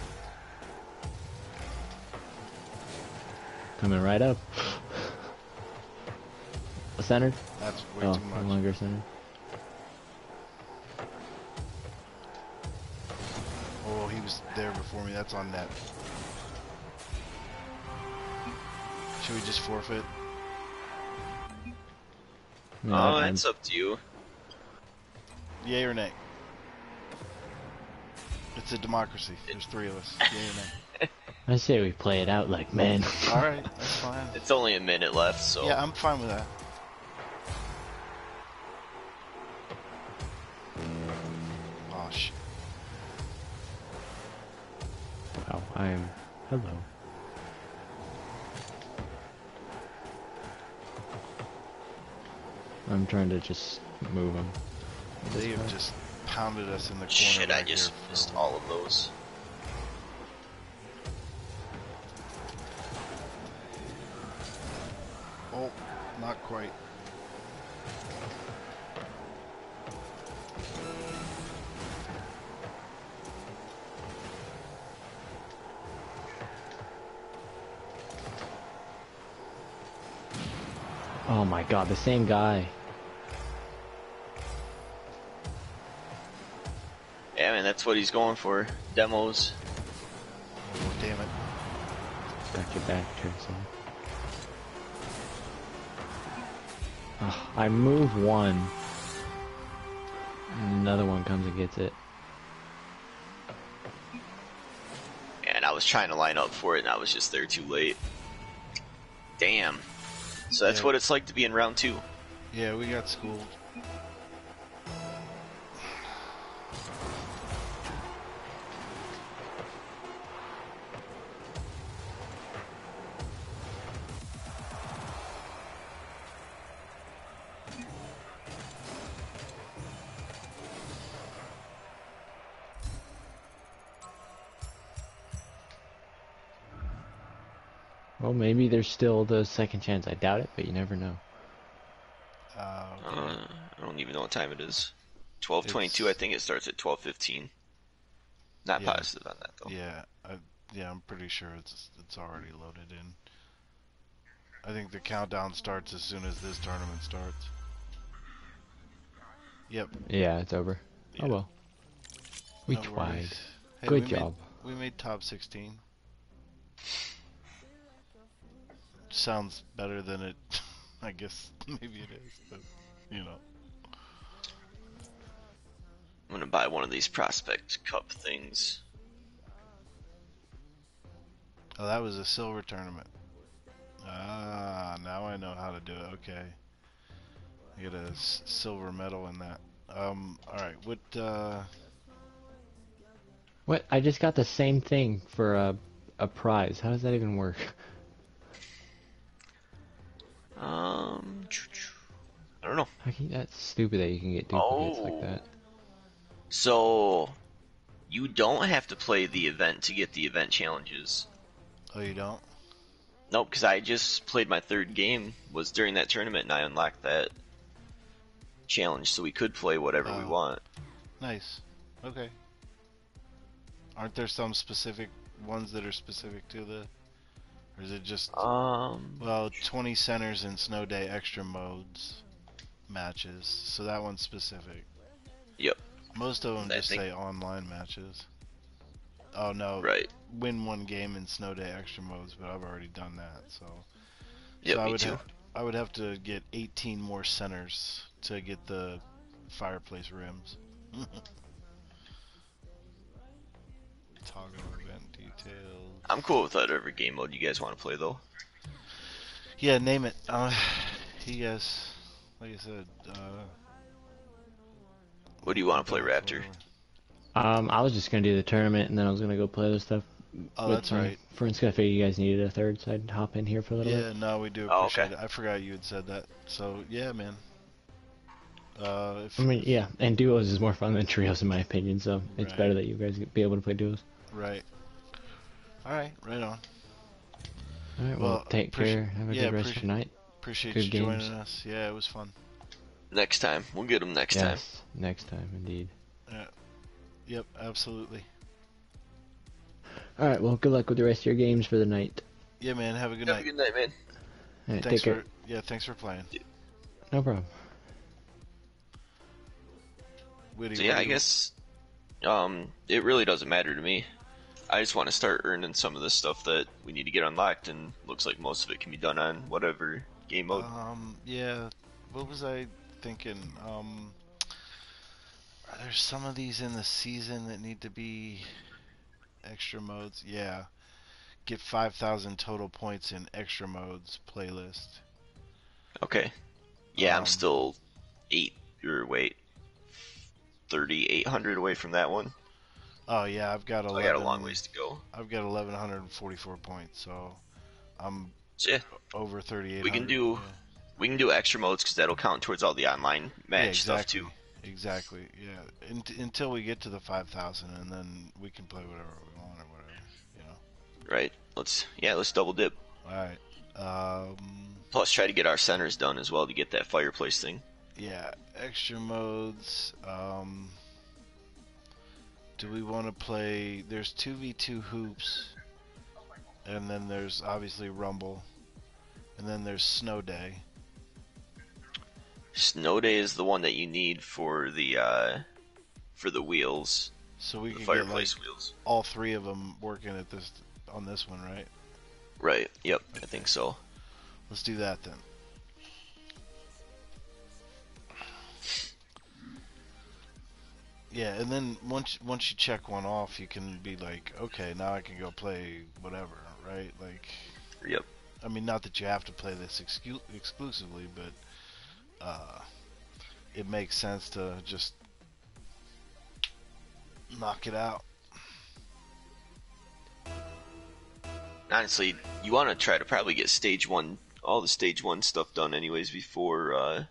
Coming right up. Centered?
That's way
Oh,
too
no
much.
longer centered.
Oh, he was there before me. That's on net. Should we just forfeit?
No,
Oh,
I'm-
that's up to you.
Yay or nay? It's a democracy. There's three of us. Yay or nay?
I say we play it out like men.
Alright, that's fine.
It's only a minute left, so
Yeah, I'm fine with that. Oh, shit.
Wow, I am. Hello. I'm trying to just move him.
They have just pounded us in the corner.
shit, I
back
just
here for
missed
a while.
all of those.
Oh, not quite.
Oh my god, the same guy.
Yeah, man, that's what he's going for. Demos.
Oh, damn it.
Got your back, Tracy. Oh, I move one. And another one comes and gets it.
And I was trying to line up for it, and I was just there too late. Damn. So that's
Yeah.
what it's like to be in round 2.
Yeah, we got schooled.
Well, maybe there's still the second chance. I doubt it, but you never know.
Okay.
I don't even know what time it is. 12:22. I think it starts at 12:15. Not
Yeah.
positive on that though.
Yeah, I'm pretty sure it's already loaded in. I think the countdown starts as soon as this tournament starts. Yep.
Yeah, it's over.
Yeah.
Oh well. We
No
tried.
worries. Hey,
Good
we
job.
We made top 16. Sounds better than it. I guess maybe it is, but you know.
I'm gonna buy one of these Prospect Cup things.
Oh, that was a silver tournament. Ah, now I know how to do it. Okay. I get a silver medal in that. Alright, what,
What? I just got the same thing for a prize. How does that even work?
I don't know.
How can that's stupid that you can get duplicates like
Oh.
that.
So you don't have to play the event to get the event challenges.
oh, you don't?
Nope, because I just played my third game, was during that tournament, and I unlocked that challenge, so we could play whatever we
Oh.
want.
Nice. Okay. Aren't there some specific ones that are specific to the, or is it just, well, 20 centers in Snow Day extra modes matches, so that one's specific.
Yep.
Most of them
I
just
think-
say online matches. Oh no,
Right.
win one game in Snow Day extra modes, but I've already done that, so.
Yep,
so
me too.
I would have to get 18 more centers to get the fireplace rims. Toggle event details.
I'm cool with whatever game mode you guys want to play, though.
Yeah, name it. You guys, like I said,
What do you want to play, Raptor?
I was just gonna do the tournament and then I was gonna go play other stuff.
Oh,
with
that's
my
right.
friends, 'cause I figured you guys needed a third, so I'd hop in here for a little bit.
Yeah, no, we do
Oh,
appreciate
okay.
it. I forgot you had said that. So, yeah, man. If,
I mean, yeah, and duos is more fun than trios in my opinion, so it's
Right.
better that you guys be able to play duos.
right. Alright, right on.
Alright, well,
Well,
take care. Have a
yeah,
good rest of the night.
Appreciate
Good
you
games.
joining us. Yeah, it was fun.
Next time. We'll get them next time.
Yes, next time, indeed.
Yeah. Yep, absolutely.
Alright, well, good luck with the rest of your games for the night.
Yeah, man, have a good
Have a
night.
good night, man.
Alright,
Thanks
take care.
thanks for playing.
No problem.
Witty,
So yeah,
what
I
do you-
guess it really doesn't matter to me. I just want to start earning some of the stuff that we need to get unlocked, and looks like most of it can be done on whatever game mode.
Yeah, what was I thinking? Are there some of these in the season that need to be extra modes? Yeah. Get 5,000 total points in extra modes playlist.
Okay. Yeah, I'm
um,
still 3,800 away from that one.
Oh yeah, I've got
So
11.
I got a long ways to go.
I've got 1,144 points, so I'm
So yeah,
over 3,800.
we can do extra modes because that'll count towards all the online match stuff too.
Exactly. Yeah. Until we get to the 5,000, and then we can play whatever we want or whatever. You know.
Right. Let's double dip.
All right.
Plus, try to get our centers done as well to get that fireplace thing.
Yeah. Extra modes. Do we want to play? There's 2v2 hoops, and then there's obviously Rumble, and then there's Snow Day.
Snow Day is the one that you need for the wheels,
So we
the
could get like
fireplace wheels.
all 3 of them working at this on this one, right?
Right. Yep. I think so.
Let's do that then. Yeah, and then once you check one off, you can be like, okay, now I can go play whatever, right? Like,
Yep.
I mean, not that you have to play this exclusively, but it makes sense to just knock it out.
Honestly, you want to try to probably get stage 1, all the stage 1 stuff done anyways before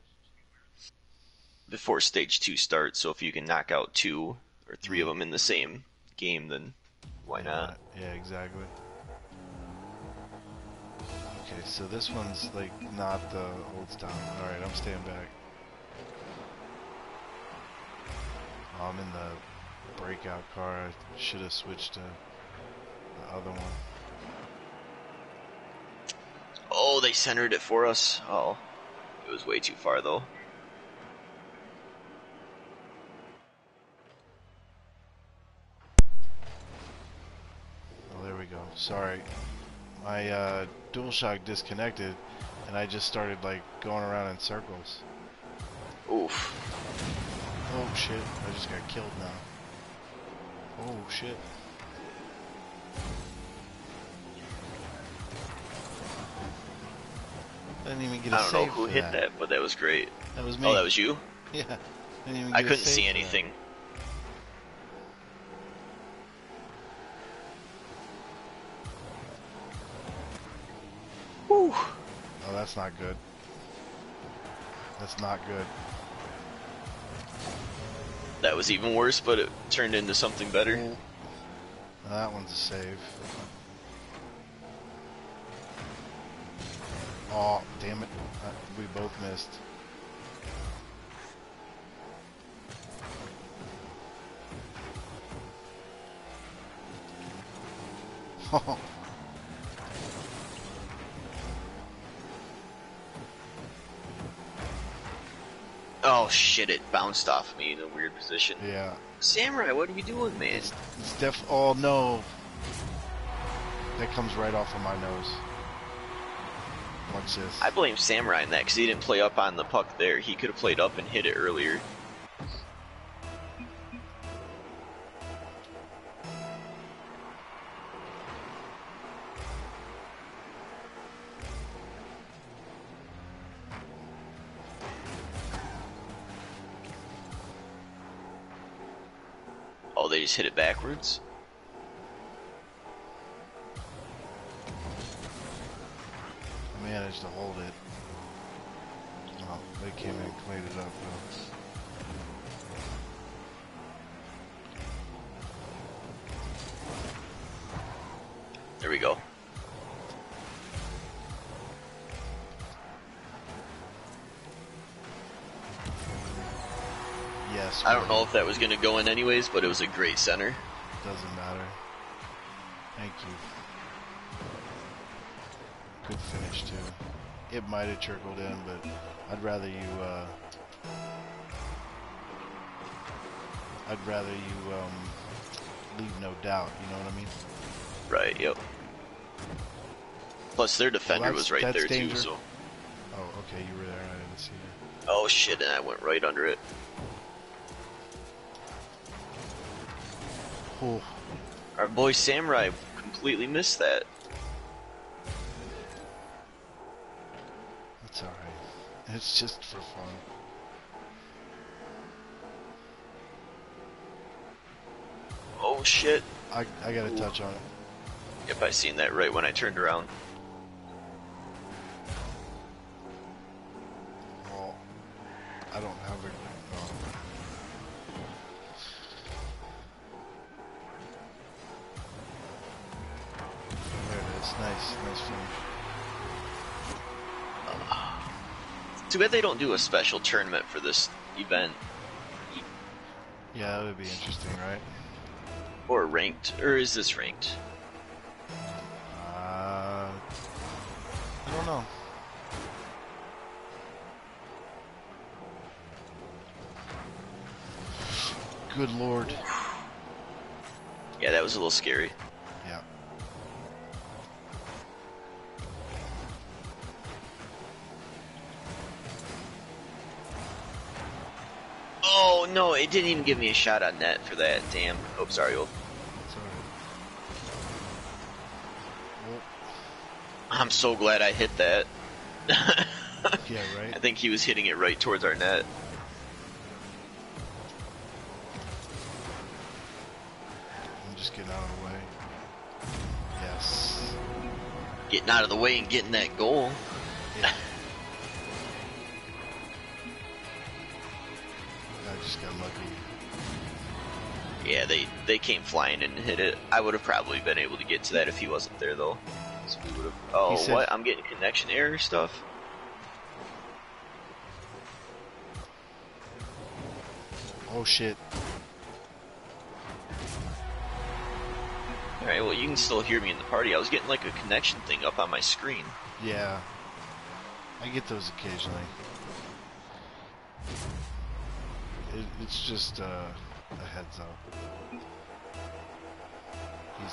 stage 2 starts. So if you can knock out 2 or 3 of them in the same game, then why not?
Yeah, exactly. Okay, so this one's like not the old style. Alright, I'm staying back. Oh, I'm in the breakout car. I should have switched to the other one.
Oh, they centered it for us. Oh, it was way too far though.
Oh, there we go. Sorry. My DualShock disconnected, and I just started like going around in circles.
Oof.
Oh shit, I just got killed now. Oh shit. I didn't even get a
I don't know
save
who
for
hit that, but that was great.
That was me.
Oh, that was you?
Yeah. Didn't even
I
get a
couldn't
save
see
for that.
anything. Whew.
Oh, that's not good. That's not good.
That was even worse, but it turned into something better.
Now that one's a save. Oh, damn it. We both missed.
Oh shit, it bounced off me in a weird position.
Yeah.
Samurai, what are we doing, man?
It's oh no. That comes right off of my nose. Watch this.
I blame Samurai in that because he didn't play up on the puck there. He could have played up and hit it earlier. Oh, they just hit it backwards?
I managed to hold it. Oh, they came in and cleaned it up though.
There we go.
Yes.
I don't know if that was going to go in anyways, but it was a great center.
Doesn't matter. Thank you. Good finish too. It might have trickled in, but I'd rather you leave no doubt, you know what I mean?
Right, yep. Plus their defender
Well,
was right
that's
there
danger.
too, so...
Oh, okay, you were there, I didn't see you.
Oh shit, and I went right under it.
Oh,
Our boy Samurai completely missed that.
that's alright. It's just for fun.
Oh shit.
I got a touch on it.
Yep, I seen that right when I turned around.
Oh, I don't have a... Oh. There it is. Nice finish.
Too bad they don't do a special tournament for this event.
Yeah, that would be interesting, right?
Or ranked. Or is this ranked?
I don't know. Good lord.
Yeah, that was a little scary.
Yeah.
Oh no, it didn't even give me a shot on net for that. Damn. Oh, sorry, Wolf.
It's alright. Well,
I'm so glad I hit that.
yeah, right?
I think he was hitting it right towards our net.
I'm just getting out of the way. Yes.
Getting out of the way and getting that goal.
Yeah. I just got lucky.
Yeah, they came flying in and hit it. I would have probably been able to get to that if he wasn't there, though. So we would have. Oh,
He said-
what? I'm getting connection error stuff.
Oh shit.
Alright, well, you can still hear me in the party. I was getting like a connection thing up on my screen.
Yeah. I get those occasionally. It's just a heads up. He's...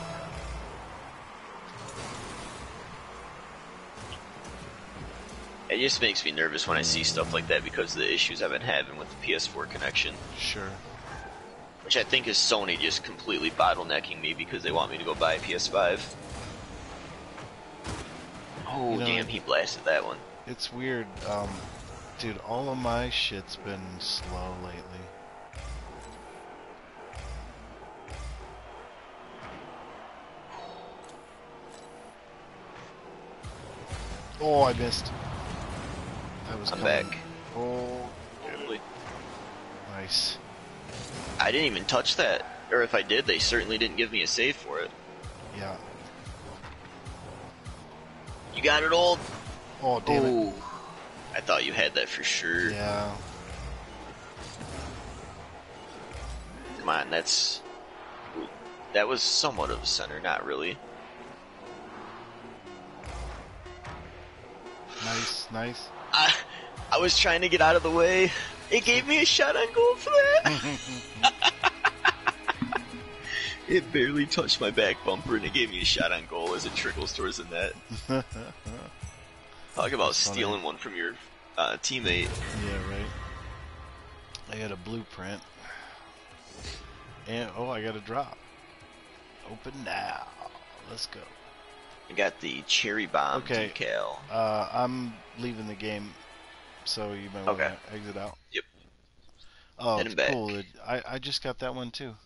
It just makes me nervous when I see stuff like that because of the issues I've been having with the PS4 connection.
Sure.
Which I think is Sony just completely bottlenecking me because they want me to go buy a PS5. Oh,
You know,
damn, he blasted that one.
It's weird. Dude, all of my shit's been slow lately. Oh, I missed. That was
I'm
coming.
back.
Oh, nice.
I didn't even touch that. Or if I did, they certainly didn't give me a save for it.
Yeah.
You got it, old?
Oh, damn it.
Ooh. I thought you had that for sure.
Yeah.
Come on, that's... That was somewhat of a center, not really.
Nice, nice.
I was trying to get out of the way. It gave me a shot on goal for that. It barely touched my back bumper and it gave me a shot on goal as it trickles towards the net. Talk about
That's funny.
stealing one from your teammate.
Yeah, right. I got a blueprint. And, oh, I got a drop. Open now. Let's go.
I got the cherry bomb
Okay.
decal.
I'm leaving the game, so you might want
Okay.
to exit out.
Yep.
Oh,
Heading
it's
back.
cool. I just got that one too.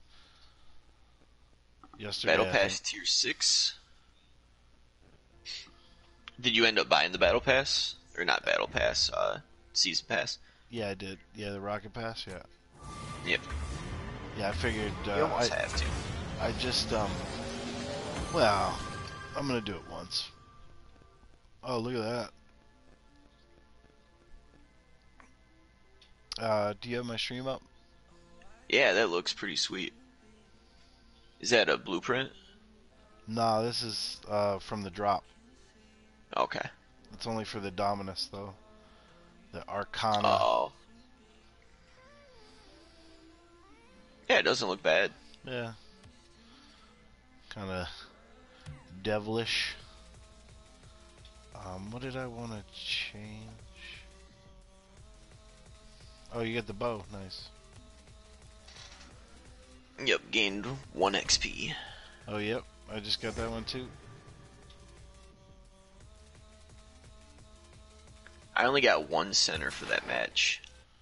Yesterday.
Battle
I
Pass
think.
Tier 6. Did you end up buying the Battle Pass? Or not Battle Pass, Season Pass?
Yeah, I did. Yeah, the Rocket Pass. Yeah.
Yep.
Yeah, I figured.
You almost have to.
I just well, I'm gonna do it once. Oh, look at that. Do you have my stream up?
Yeah, that looks pretty sweet. Is that a blueprint?
Nah, this is from the drop.
Okay.
It's only for the Dominus though. The Arcana.
Oh. Yeah, it doesn't look bad.
Yeah. Kind of devilish. What did I want to change? Oh, you get the bow. Nice.
Yep, gained 1 XP.
Oh, yep. I just got that one too.
I only got 1 center for that match.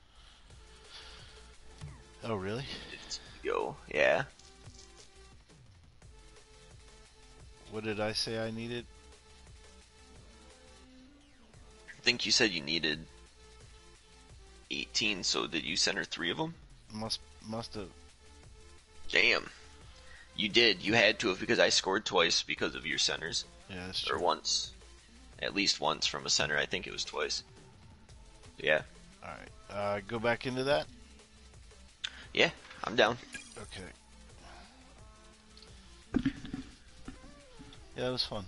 Oh, really?
Go, yeah.
What did I say I needed?
I think you said you needed 18, so did you center 3 of them?
Must have.
Damn. You did. You had to have because I scored twice because of your centers.
Yeah, that's
Or
true.
once. At least once from a center. I think it was twice. Yeah.
All right. Go back into that.
Yeah, I'm down.
Okay. Yeah, it was fun.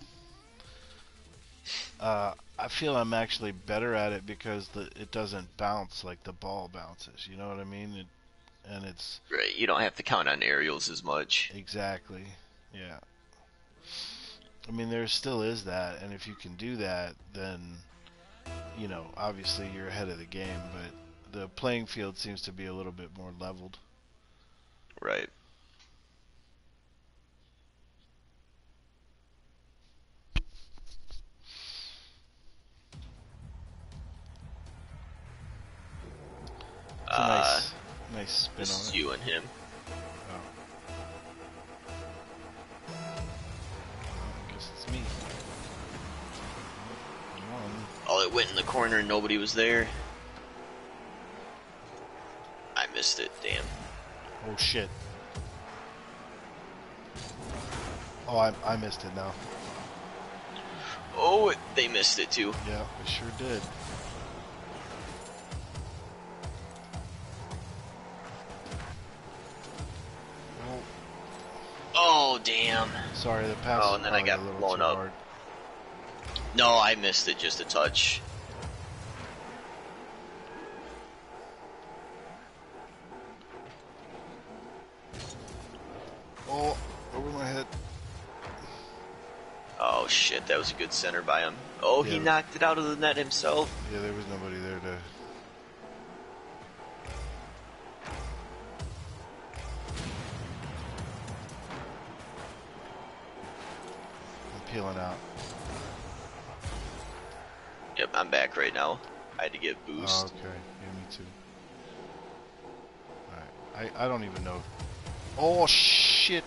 I feel I'm actually better at it because it doesn't bounce like the ball bounces. You know what I mean? and it's
Right, you don't have to count on aerials as much.
exactly, yeah. I mean, there still is that, and if you can do that, then obviously you're ahead of the game. But the playing field seems to be a little bit more leveled.
Right.
It's a nice spin
This
on
is
it.
you and him.
Oh. I guess it's me. Come on.
Oh, it went in the corner and nobody was there. I missed it, damn.
Oh shit. Oh, I missed it now.
Oh, they missed it too.
Yeah, I sure did.
Oh, damn.
Sorry, the pass.
Oh, and then I got
a little
blown
too
up.
hard.
No, I missed it just a touch.
Oh, over my head.
Oh shit, that was a good center by him. Oh, he
Yeah.
knocked it out of the net himself.
Yeah, there was nobody there to. I'm peeling out.
Yep, I'm back right now. I had to get
Oh,
boost.
okay. Yeah, me too. Alright. I don't even know. Oh, shit!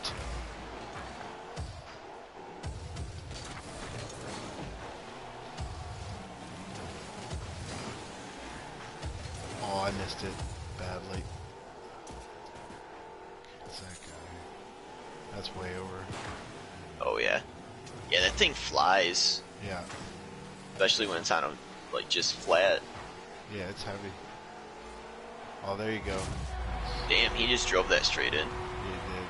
Oh, I missed it badly. It's that guy. That's way over.
Oh yeah. Yeah, that thing flies.
Yeah.
Especially when it's on a, like, just flat.
Yeah, it's heavy. Oh, there you go.
Damn, he just drove that straight in.
Yeah, you did.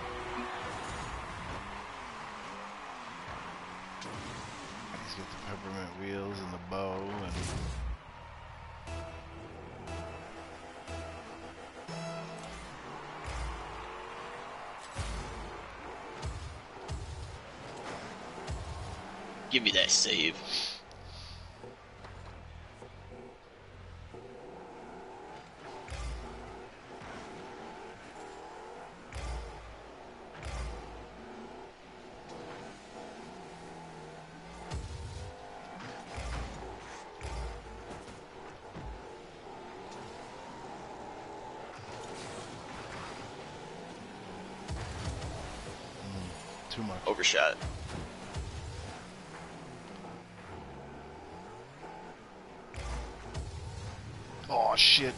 He's got the peppermint wheels and the bow and...
Give me that save.
Too much.
Overshot.
Oh, shit.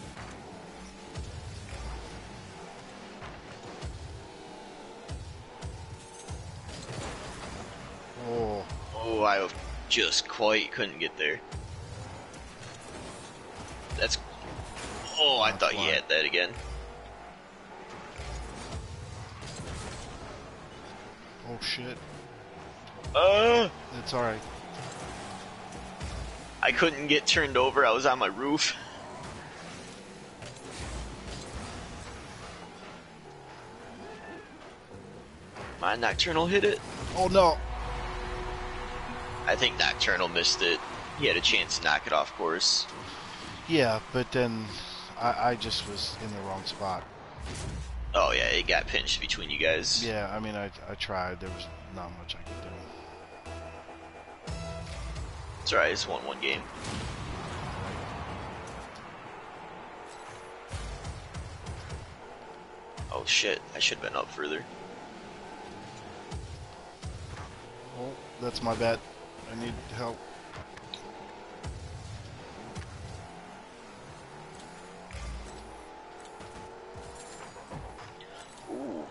Oh,
Oh, I just quite couldn't get there. That's... Oh, I
That's
thought you
why.
had that again.
oh shit.
Uh,
It's alright.
I couldn't get turned over. I was on my roof. My Nocturnal hit it.
Oh no.
I think Nocturnal missed it. He had a chance to knock it off course.
Yeah, but then I just was in the wrong spot.
Oh yeah, it got pinched between you guys.
Yeah, I mean, I tried. There was not much I could do.
It's alright, it's 1-1 game. Oh shit, I should have been up further.
Oh, that's my bad. I need help.
Ooh.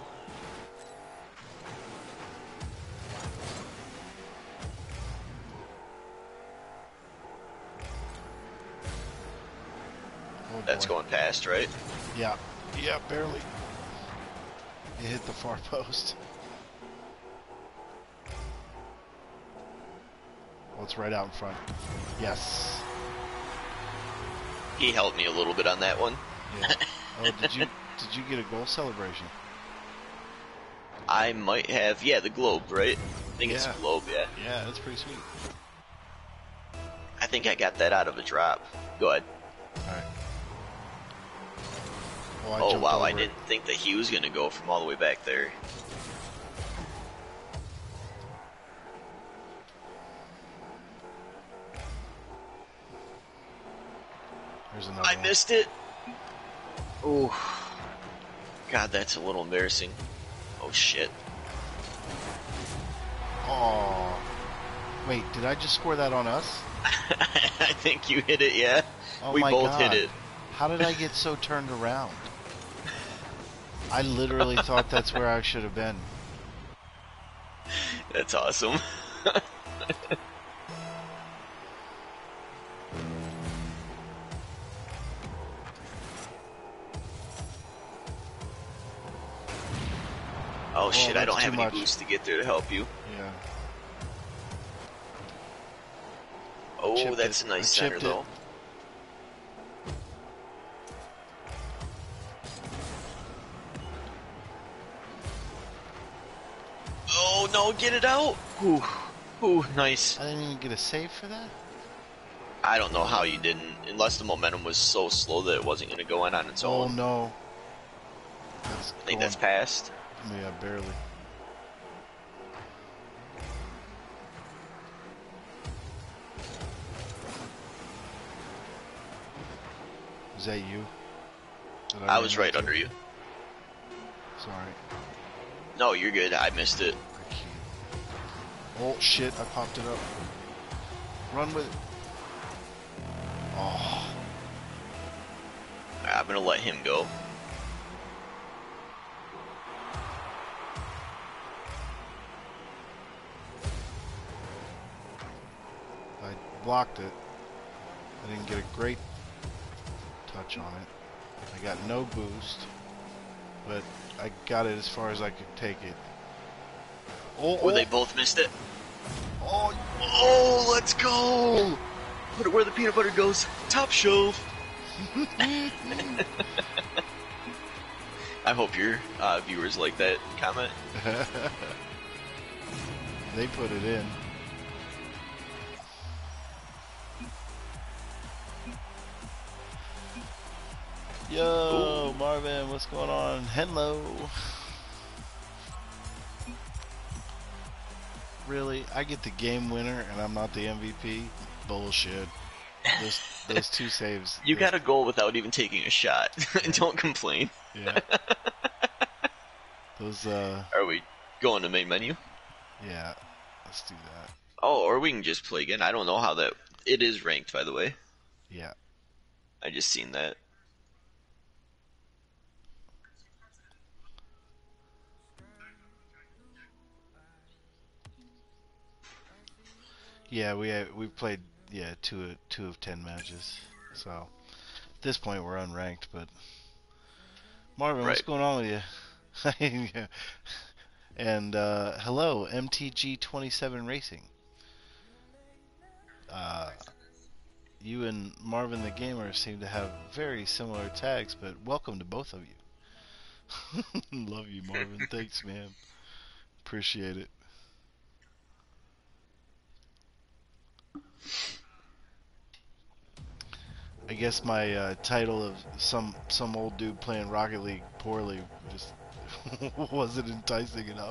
Oh,
That's
boy.
going past, right?
Yeah. Yeah, barely. It hit the far post. Oh, it's right out in front. Yes.
He helped me a little bit on that one.
Yeah. Oh, did you? Did you get a goal celebration?
I might have, yeah, the globe, right? I think it's a
Yeah.
globe, yeah.
Yeah, that's pretty sweet.
I think I got that out of a drop. Go ahead.
Alright. Oh, I
Oh
jumped
wow, I
over it.
didn't think that he was gonna go from all the way back there.
There's another
I
one.
missed it. Oh, God, that's a little embarrassing. Oh shit.
Oh. Wait, did I just score that on us?
I think you hit it, yeah.
Oh
We
my
both
God.
hit it.
How did I get so turned around? I literally thought that's where I should have been.
That's awesome. Oh shit, I
that's
don't have
too
any
much.
boost to get there to help you.
Yeah.
Oh,
Chipped
that's
it.
a nice
I
center
chipped it.
though. Oh no, get it out! Ooh, ooh, nice.
I didn't even get a save for that?
I don't know how you didn't, unless the momentum was so slow that it wasn't going to go in on its
Oh
own.
no. That's
I think that's passed.
Yeah, barely. Is that you? Did
I was
ran
right
into?
under you.
Sorry.
No, you're good. I missed it.
I can't. Oh shit, I popped it up. Run with it. Oh.
I'm going to let him go.
I blocked it. I didn't get a great touch on it. I got no boost, but I got it as far as I could take it. Oh,
Oh, they both missed it.
oh,
Oh, let's go! Put it where the peanut butter goes. Top shelf. I hope your viewers like that comment.
They put it in. Yo, Marvin, what's going on? Hello. Really? I get the game winner and I'm not the MVP? Bullshit. Those two saves.
You got a goal without even taking a shot. Don't complain.
Yeah. Those,
Are we going to main menu?
yeah. Let's do that.
Oh, or we can just play again. I don't know how that... It is ranked, by the way.
Yeah.
I just seen that.
Yeah, we played, yeah, two of 10 matches. So, at this point we're unranked, but... Marvin, what's
Right.
going on with you? And hello, MTG27 Racing. You and Marvin the Gamer seem to have very similar tags, but welcome to both of you. Love you, Marvin. Thanks, man. Appreciate it. I guess my title of some old dude playing Rocket League poorly just wasn't enticing enough.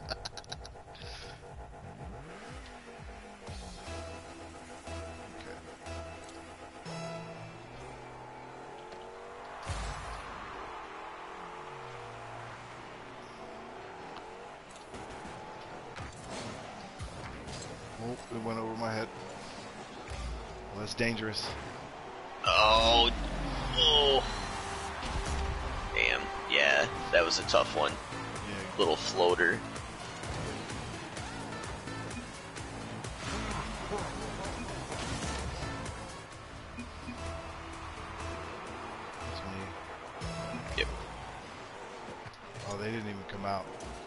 Oh, it went over my head. Well, that's dangerous.
Oh. Oh. Damn. Yeah, that was a tough one.
Yeah.
Little floater.
That's me.
Yep.
Oh, they didn't even come out.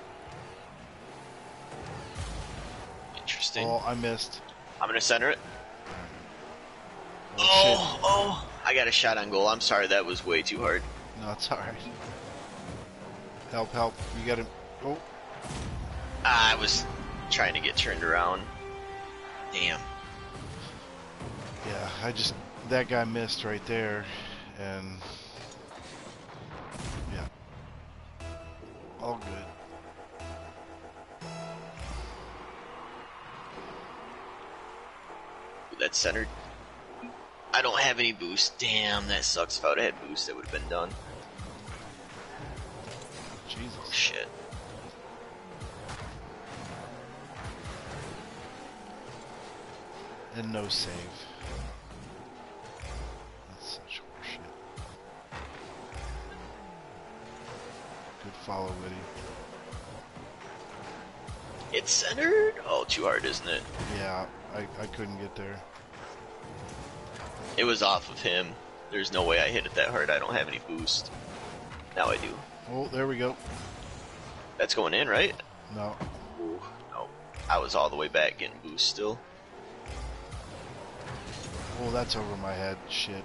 Interesting.
Oh, I missed.
I'm gonna center it.
Oh,
Oh, I got a shot on goal. I'm sorry, that was way too hard.
shit. No, it's alright. Help, help. You got him. Oh,
I was trying to get turned around. Damn.
yeah, that guy missed right there, and yeah, all good.
That's centered. I don't have any boost. Damn, that sucks. If I would have had boost, that would have been done.
Jesus.
Shit.
And no save. That's such horseshit. Good follow, Witty.
It's centered? Oh, too hard, isn't it?
Yeah, I couldn't get there.
It was off of him. There's no way I hit it that hard. I don't have any boost. Now I do.
Oh, there we go.
That's going in, right?
No.
Ooh, no. I was all the way back getting boost still.
Oh, that's over my head. Shit.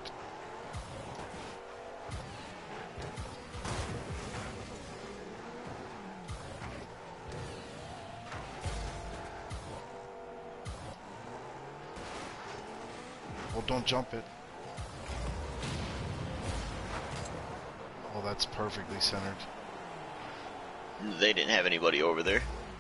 Well, don't jump it. Oh, that's perfectly centered.
They didn't have anybody over there.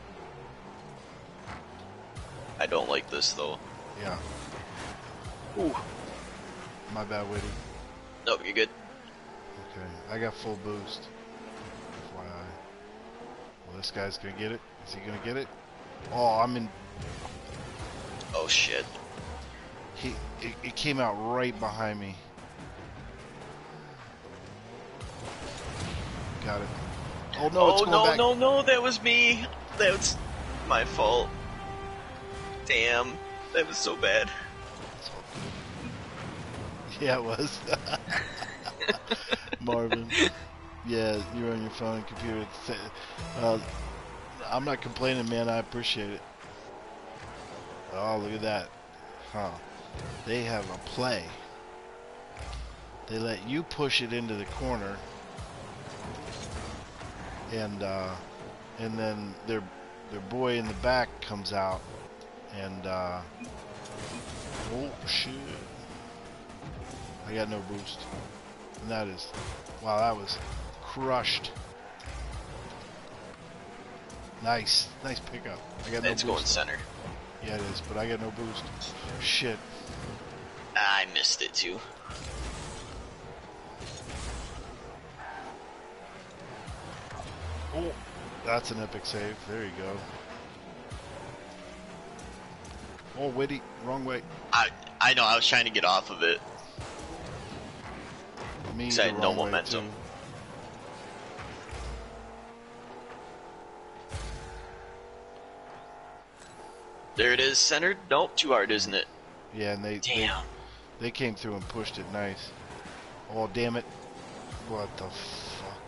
I don't like this, though.
Yeah.
Ooh.
My bad, Witty.
Nope, you're good.
Okay, I got full boost. FYI. Well, this guy's gonna get it. Is he gonna get it? Oh, I'm in.
Oh, shit.
It came out right behind me. Got it. Oh no, it's
Oh,
going
no,
back.
no, that was me. That was my fault. Damn, that was so bad.
It's all good. Yeah, it was. Marvin. Yeah, you're on your phone and computer. I'm not complaining, man. I appreciate it. Oh, look at that. Huh. They have a play. They let you push it into the corner, and then their boy in the back comes out, and oh shit! I got no boost, and that is, wow, that was crushed. Nice pickup. I got no
That's
boost.
going center.
Yeah, it is, but I got no boost. Shit.
I missed it too.
Oh, that's an epic save. There you go. Oh, Witty, wrong way.
I know, I was trying to get off of it.
Me,
'Cause I
the
had no
wrong way,
momentum.
too.
There it is, centered. Nope, too hard, isn't it?
Yeah, and
Damn.
they came through and pushed it nice. Oh, damn it. What the fuck?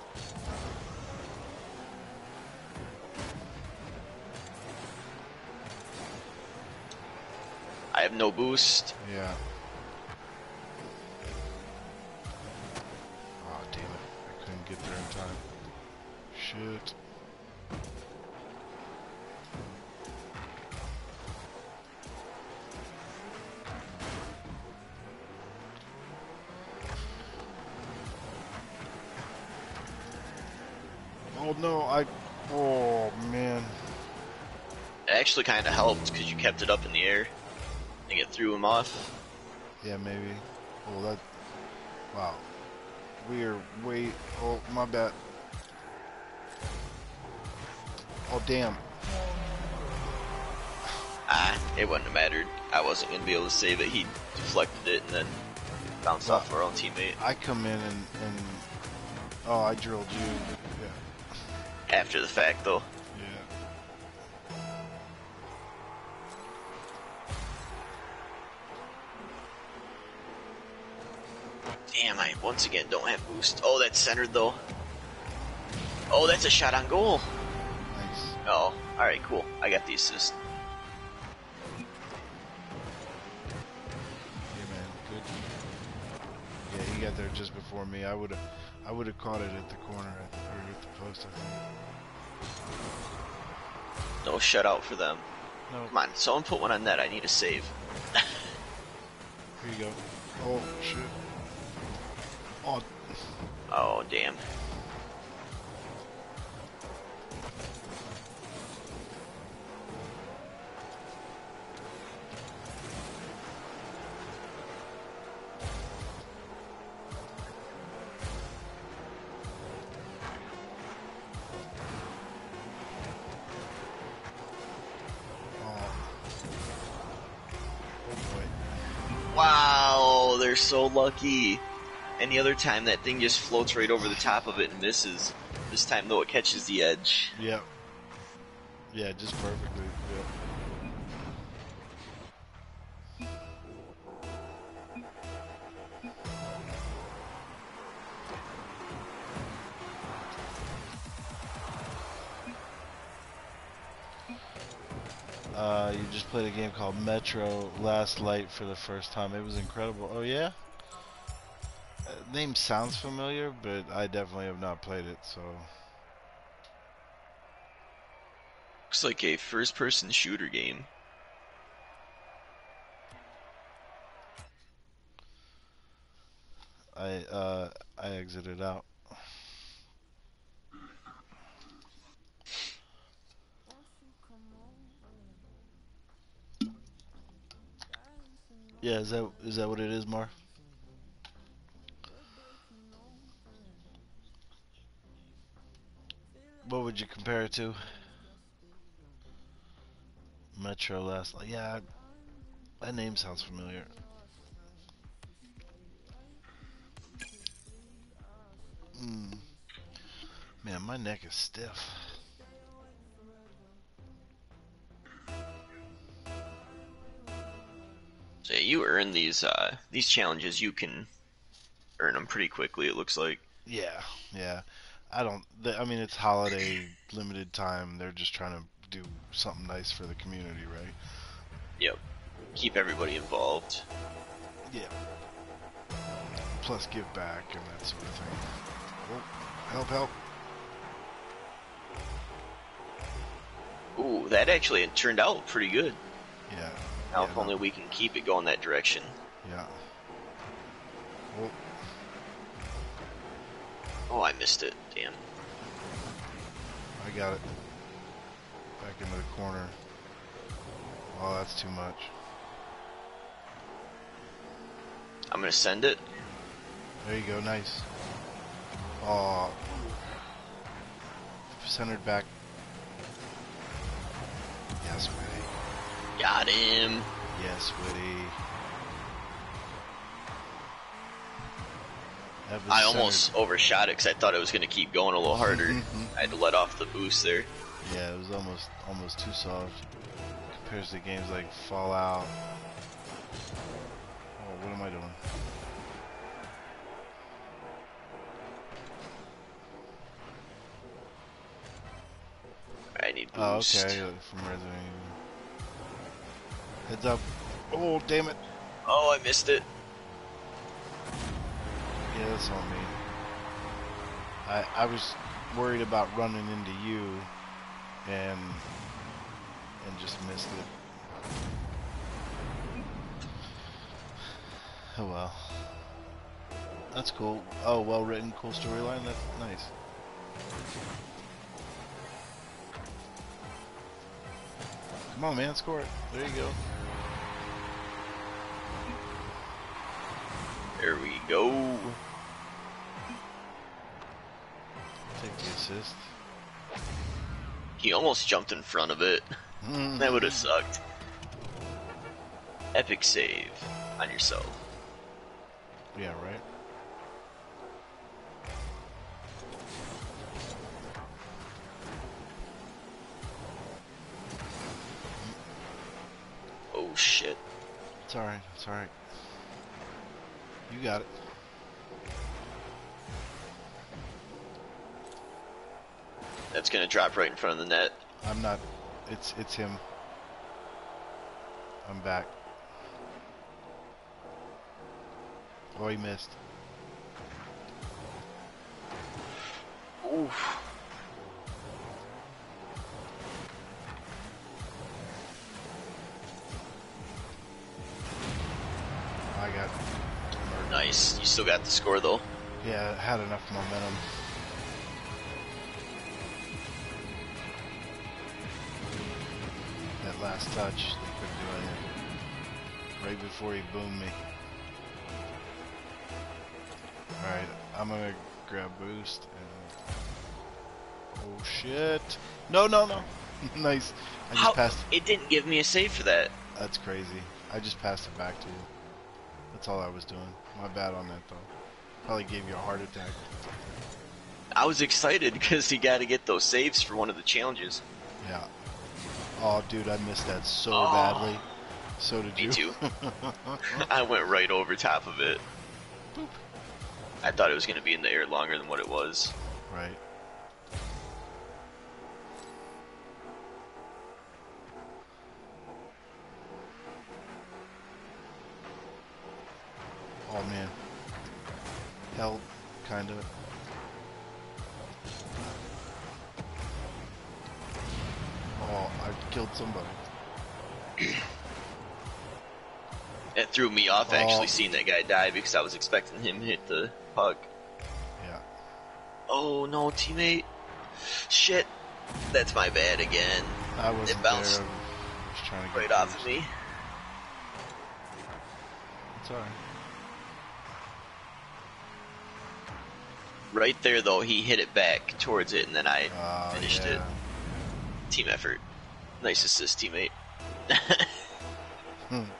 I have no boost.
Yeah. Oh, damn it. I couldn't get there in time. Shit. Oh no, oh man.
It actually kind of helped because you kept it up in the air. I think it threw him off.
Yeah, maybe. Oh, that, wow. We are way, oh, my bad. Oh, damn.
It wouldn't have mattered. I wasn't going to be able to save it. He deflected it and then bounced off our own teammate.
I come in and oh, I drilled you. Yeah.
After the fact, though.
Yeah.
Damn, I once again don't have boost. Oh, that's centered, though. Oh, that's a shot on goal.
Nice.
Oh, alright, cool. I got the assist.
Yeah, man. Good. Yeah, he got there just before before me. I would have caught it at the corner or at the post. I think.
No shutout for them.
No.
Come on, someone put one on net. I need a save.
Here you go. Oh shit. Oh.
Oh, damn. Wow, they're so lucky. Any other time, that thing just floats right over the top of it and misses. This time, though, it catches the edge.
Yep. Yeah, just perfectly. Yep. You just played a game called Metro Last Light for the first time. It was incredible. Oh yeah? Name sounds familiar, but I definitely have not played it, so...
Looks like a first-person shooter game.
I exited out. Yeah, is that what it is, Mar? What would you compare it to? Metro Last Light. Yeah, that name sounds familiar. Man, my neck is stiff.
So yeah, you earn these challenges. You can earn them pretty quickly, it looks like.
Yeah, yeah. I mean, it's holiday, limited time. They're just trying to do something nice for the community, right?
Yep. Keep everybody involved.
Yeah. Plus give back and that sort of thing. Oh, help.
Ooh, that actually turned out pretty good.
Yeah.
Now
yeah,
if only we can keep it going that direction.
Yeah. Oh.
Oh, I missed it. Damn.
I got it. Back into the corner. Oh, that's too much.
I'm gonna send it.
There you go, nice. Oh. Centered back. Yes, Witty.
Got him.
Yes, Witty.
I almost overshot it because I thought it was going to keep going a little harder. I had to let off the boost there.
Yeah, it was almost too soft. Compares to games like Fallout. Oh, what am I doing?
I need boost.
Oh, okay, from Resident Evil. Heads up. Oh, damn it.
Oh, I missed it.
Yeah, that's on me. I was worried about running into you and just missed it. Oh well. That's cool. Oh, well written, cool storyline. That's nice. Come on, man, score it. There you go.
There we go.
Take the assist.
He almost jumped in front of it. That would have sucked. Epic save on yourself.
Yeah, right.
Oh shit.
It's alright, it's alright. You got it.
That's gonna drop right in front of the net.
I'm not. It's him. I'm back. Oh, he missed.
Oof.
I got...
Nice. You still got the score though.
Yeah, it had enough momentum. That last touch, they couldn't do anything. Right before he boomed me. Alright, I'm gonna grab boost and... Oh shit! No, no, no! Nice. I just passed...
It didn't give me a save for that.
That's crazy. I just passed it back to you. That's all I was doing. My bad on that though. Probably gave you a heart attack.
I was excited because he got to get those saves for one of the challenges.
Yeah. Oh, dude, I missed that so badly. So did you.
Me too. I went right over top of it.
Boop.
I thought it was going to be in the air longer than what it was.
Right. Oh man. Held, kinda. Oh, I killed somebody.
It threw me off actually seeing that guy die because I was expecting him to hit the puck.
Yeah.
Oh no, teammate. Shit. That's my bad again.
I wasn't
It bounced
there. I was trying to get
right off
first.
of me.
It's alright.
Right there though, he hit it back towards it and then I finished
yeah.
it. Team effort. Nice assist, teammate.
Hmm.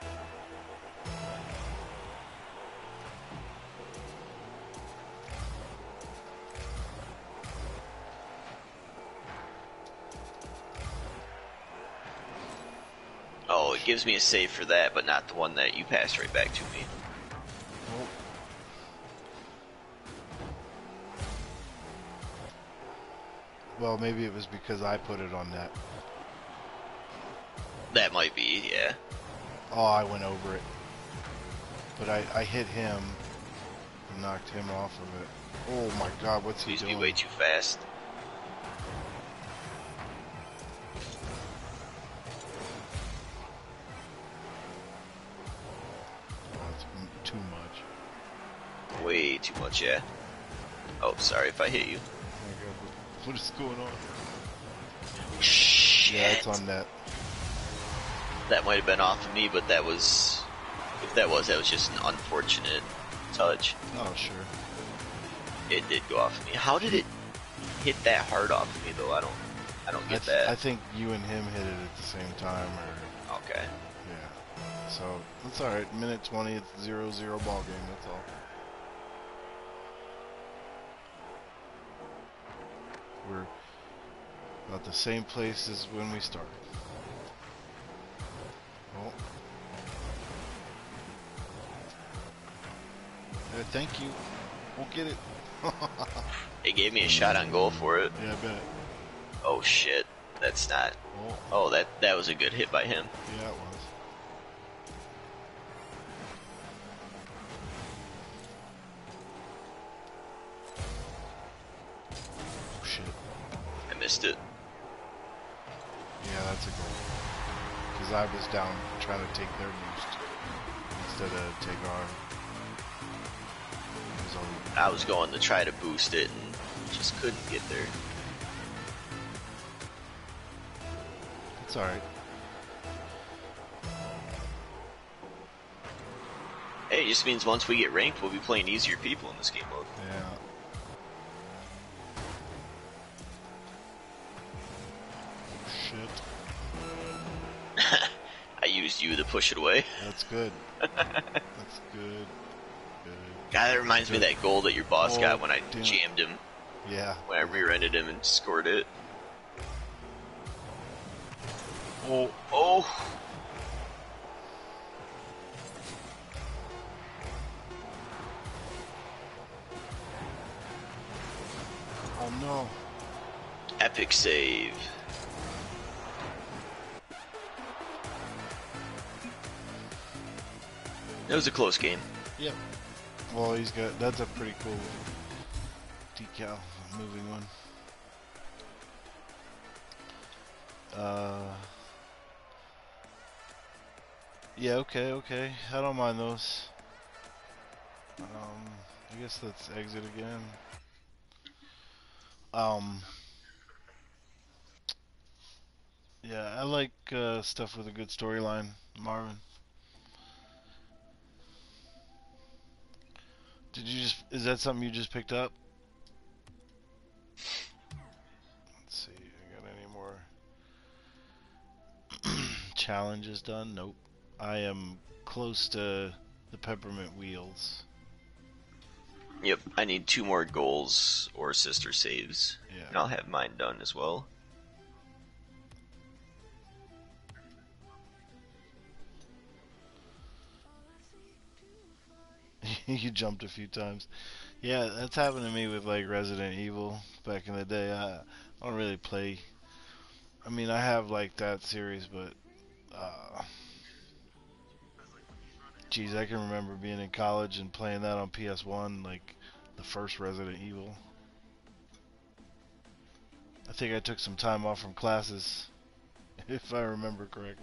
Oh, it gives me a save for that, but not the one that you passed right back to me.
Oh. Well, maybe it was because I put it on net.
That might be, yeah.
Oh, I went over it. But I hit him and knocked him off of it. Oh my god, what's he
Used to
doing?
be way too fast.
Oh, it's too much.
Way too much, yeah. Oh, sorry if I hit you.
Oh my god, what is going on?
Shit.
Yeah, it's on net.
That might have been off of me, but that was... If that was just an unfortunate touch.
Oh, sure.
It did go off of me. How did it hit that hard off of me, though? I don't get that.
I think you and him hit it at the same time, or...
Okay.
Yeah. So, that's alright. Minute 20, it's 0-0 ball game, that's all. We're about the same place as when we started. Oh. Thank you. We'll get it.
It gave me a shot on goal for it.
Yeah, I bet.
Oh shit. That's not...
Oh,
Oh, that was a good hit by him.
yeah, it was. Oh, shit.
I missed it.
Yeah, that's a goal. Because I was down trying to take their boost instead of take our.
I was going to try to boost it and just couldn't get there.
It's alright.
Hey, it just means once we get ranked, we'll be playing easier people in this game mode.
Yeah. Shit.
I used you to push it away.
That's good. That's good. Good.
God, that reminds me of that goal that your boss
Oh,
got when I
damn it.
jammed him,
Yeah.
when I rear-ended him and scored it.
Oh.
Oh!
Oh no.
Epic save. It was a close game.
Yep. Well, he's got. That's a pretty cool decal. moving one. Yeah, okay. I don't mind those. I guess let's exit again. Yeah, I like stuff with a good storyline, Marvin. Is that something you just picked up? Let's see, I got any more challenges done? Nope. I am close to the peppermint wheels.
Yep, I need 2 more goals or sister saves.
Yeah.
And I'll have mine done as well.
You jumped a few times. Yeah, that's happened to me with like Resident Evil back in the day. I don't really play. I mean, I have like that series, but geez, I can remember being in college and playing that on PS1, like the first Resident Evil. I think I took some time off from classes, if I remember correctly.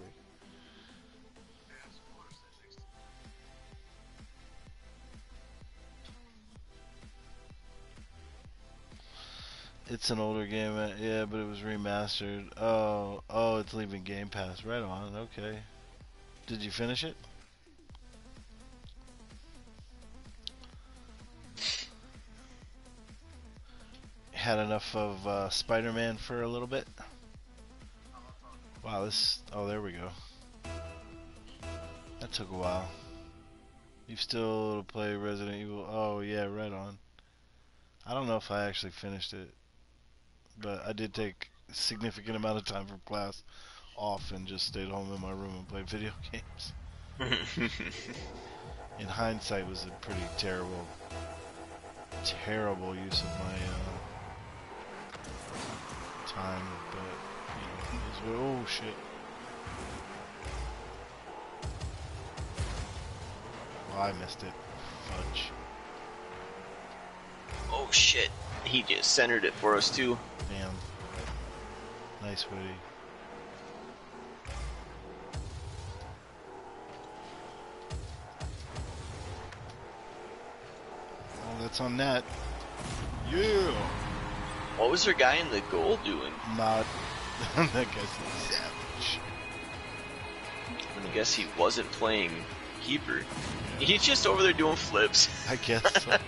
It's an older game, yeah, but it was remastered. Oh, it's leaving Game Pass. Right on, okay. Did you finish it? Had enough of Spider-Man for a little bit? Wow, oh, there we go. That took a while. You still play Resident Evil? Oh, yeah, right on. I don't know if I actually finished it, but I did take a significant amount of time from class off and just stayed home in my room and played video games. In hindsight, it was a pretty terrible use of my time, but you know, oh shit. Oh, I missed it. Fudge.
Oh shit, he just centered it for us too.
Damn. Nice Woody. Oh, that's on net. Yeah!
What was their guy in the goal doing?
Not. That guy's a savage.
I guess he wasn't playing keeper. He's just over there doing flips.
I guess so.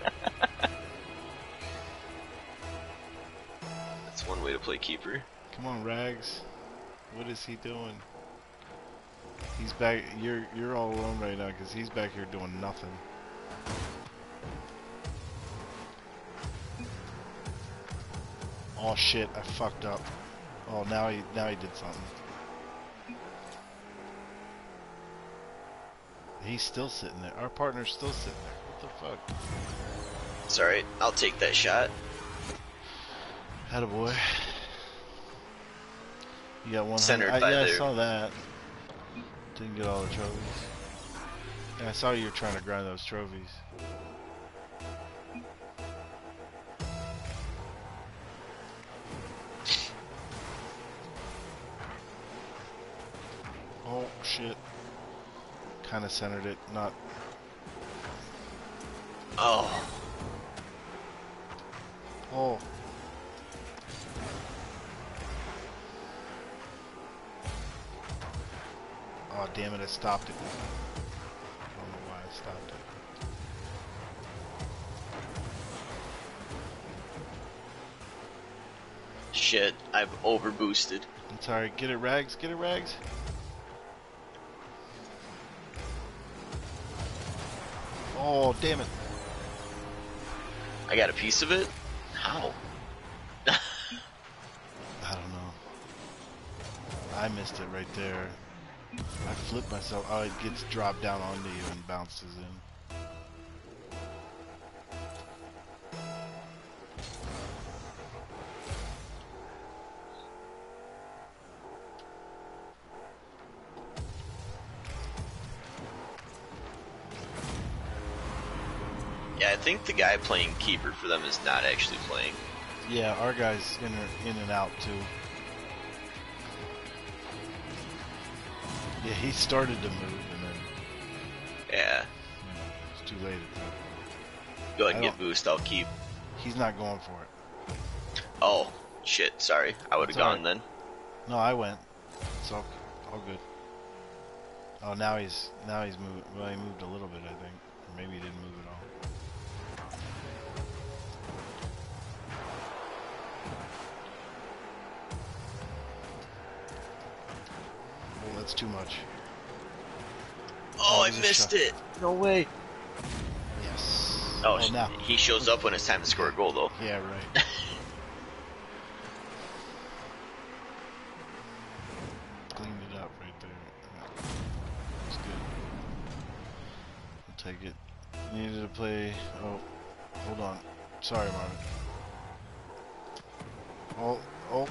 That's one way to play keeper.
Come on, Rags. What is he doing? He's back. You're all alone right now because he's back here doing nothing. Oh shit! I fucked up. Oh, now he did something. He's still sitting there. Our partner's still sitting there. What the fuck?
It's alright. I'll take that shot.
Attaboy. You got one.
Centered by
yeah,
there.
I saw that. Didn't get all the trophies. Yeah, I saw you were trying to grind those trophies. Oh shit. Kinda centered it, not.
Oh.
Oh. Oh damn it, I stopped it. I don't know why I stopped it.
Shit, I've overboosted.
I'm sorry, get it Rags, get it Rags. Oh, damn it.
I got a piece of it? How?
I don't know. I missed it right there. I flipped myself. Oh, it gets dropped down onto you and bounces in.
Yeah, I think the guy playing keeper for them is not actually playing.
Yeah, our guy's in and out too. Yeah, he started to move and then
Yeah.
it's too late at that point.
Go ahead
I
and get
don't-
boost. I'll keep.
He's not going for it.
Oh, shit. Sorry. I would have
It's
gone
alright.
then.
No, I went. It's all good. Oh, now he's moved. Well, he moved a little bit, I think, or maybe he didn't move at all. Oh, that's too much.
Oh, I
there's a
missed
shot.
it. No way.
Yes.
Oh,
now.
he shows up when it's time to score a goal, though.
Yeah, right. Cleaned it up right there. Yeah. That's good. I'll take it. Needed to play. Oh, hold on. Sorry, Marvin. Oh.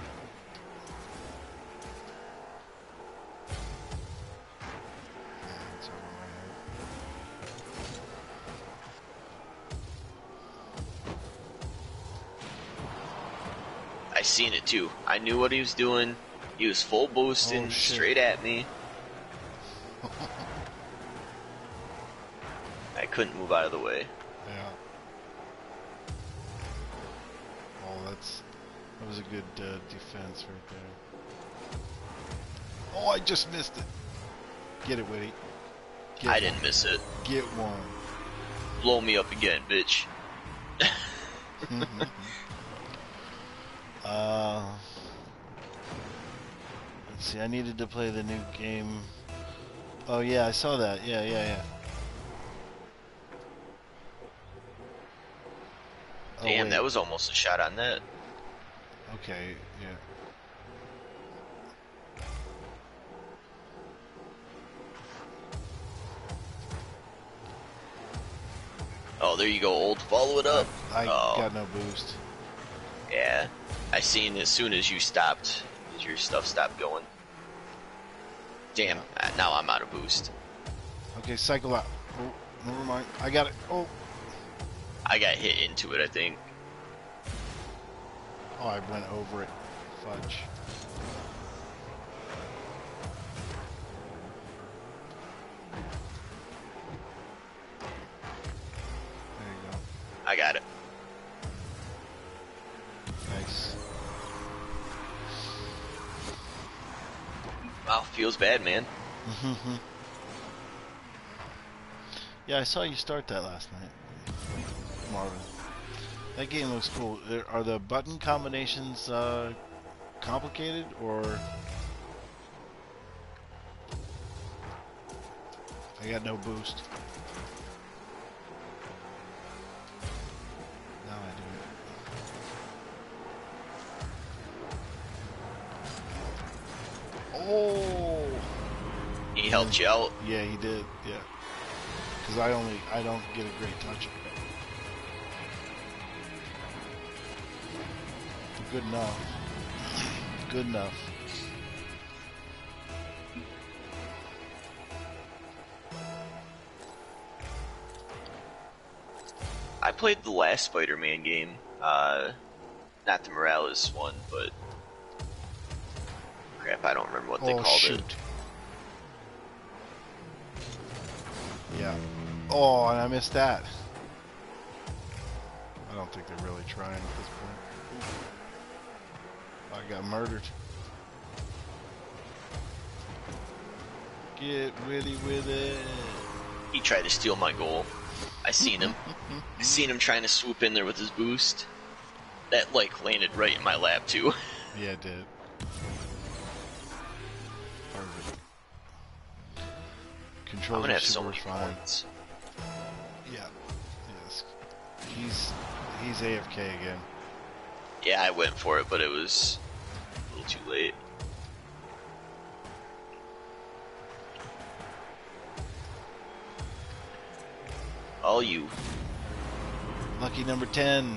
Yeah, it's over my head.
I seen it too. I knew what he was doing. He was full boosting
Oh, shit.
straight at me. I couldn't move out of the way.
Yeah. Oh, that was a good defense right there. Oh, I just missed it. Get it, Whitty.
I didn't miss it.
Get one.
Blow me up again, bitch.
Let's see. I needed to play the new game. Oh yeah, I saw that. Yeah. Oh,
Damn,
wait.
that was almost a shot on net.
Okay. Yeah.
Oh, there you go, old. Follow it up.
I
Oh.
got no boost.
Yeah. I seen as soon as you stopped, as your stuff stopped going. Damn, now I'm out of boost.
Okay, cycle out. Oh, never mind. I got it. Oh.
I got hit into it, I think.
Oh, I went over it. Fudge. There you go.
I got it.
Nice.
Wow, feels bad, man.
Yeah, I saw you start that last night, Marvin. That game looks cool. Are the button combinations complicated, or I got no boost? Now I do. Oh.
He helped you out.
Yeah, he did. Yeah. Because I don't get a great touch. Good enough. Good enough.
I played the last Spider-Man game. Not the Morales one, but crap, I don't remember what they called
shoot.
it.
Yeah. Oh, and I missed that. I don't think they're really trying at this point. I got murdered. Get witty with it.
He tried to steal my goal. I seen him. I seen him trying to swoop in there with his boost. That like landed right in my lap too.
Yeah, it did. Perfect.
I'm
Controls
gonna
are
have so
super
many
fine.
points.
Yeah. Yes. He's AFK again.
Yeah, I went for it, but it was a little too late. All you.
Lucky number 10.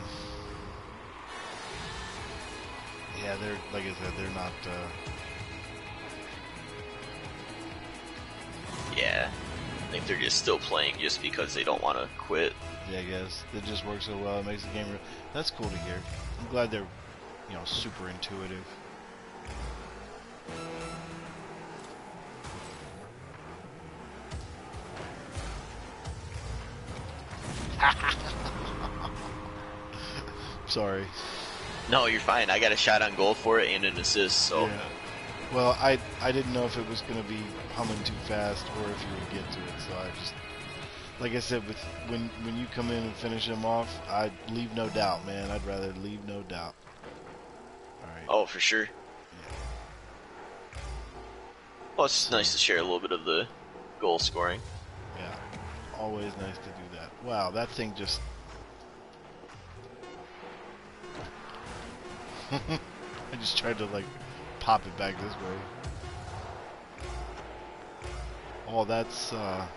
Yeah, they're, like I said, they're not,
Yeah. think they're just still playing just because they don't want to quit.
Yeah, I guess it just works so well. It makes the game. That's cool to hear. I'm glad they're, super intuitive. Sorry.
No, you're fine. I got a shot on goal for it and an assist, so...
Yeah. Well, I didn't know if it was going to be humming too fast or if you would get to it, so I just... Like I said, when you come in and finish them off, I'd leave no doubt, man. I'd rather leave no doubt. Alright.
Oh, for sure.
Yeah.
Well, it's nice to share a little bit of the goal scoring.
Yeah. Always nice to do that. Wow, that thing just... I just tried to, pop it back this way. Oh, that's,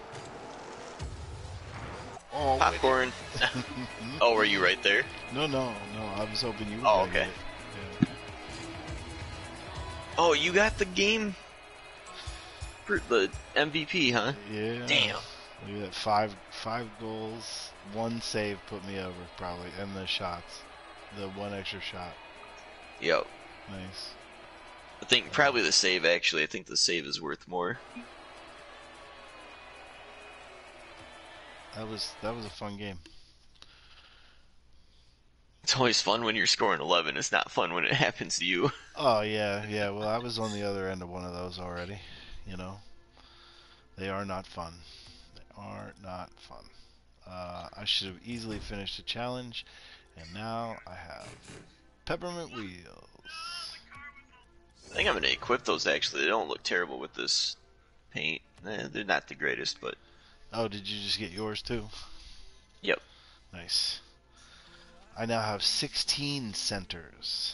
Oh,
popcorn. Oh, were you right there?
No, I was hoping you were
Oh,
gonna
okay.
get it. Yeah.
Oh, you got the game for the MVP, huh?
Yeah.
Damn.
Look at that, five goals, one save put me over probably, and the shots, the one extra shot.
Yep.
Nice.
I think probably the save, actually. I think the save is worth more.
That was a fun game.
It's always fun when you're scoring 11. It's not fun when it happens to you.
Oh yeah. Well, I was on the other end of one of those already. They are not fun. They are not fun. I should have easily finished the challenge, and now I have peppermint wheels.
I think I'm going to equip those, actually. They don't look terrible with this paint. They're not the greatest, but...
Oh, did you just get yours too?
Yep.
Nice. I now have 16 centers.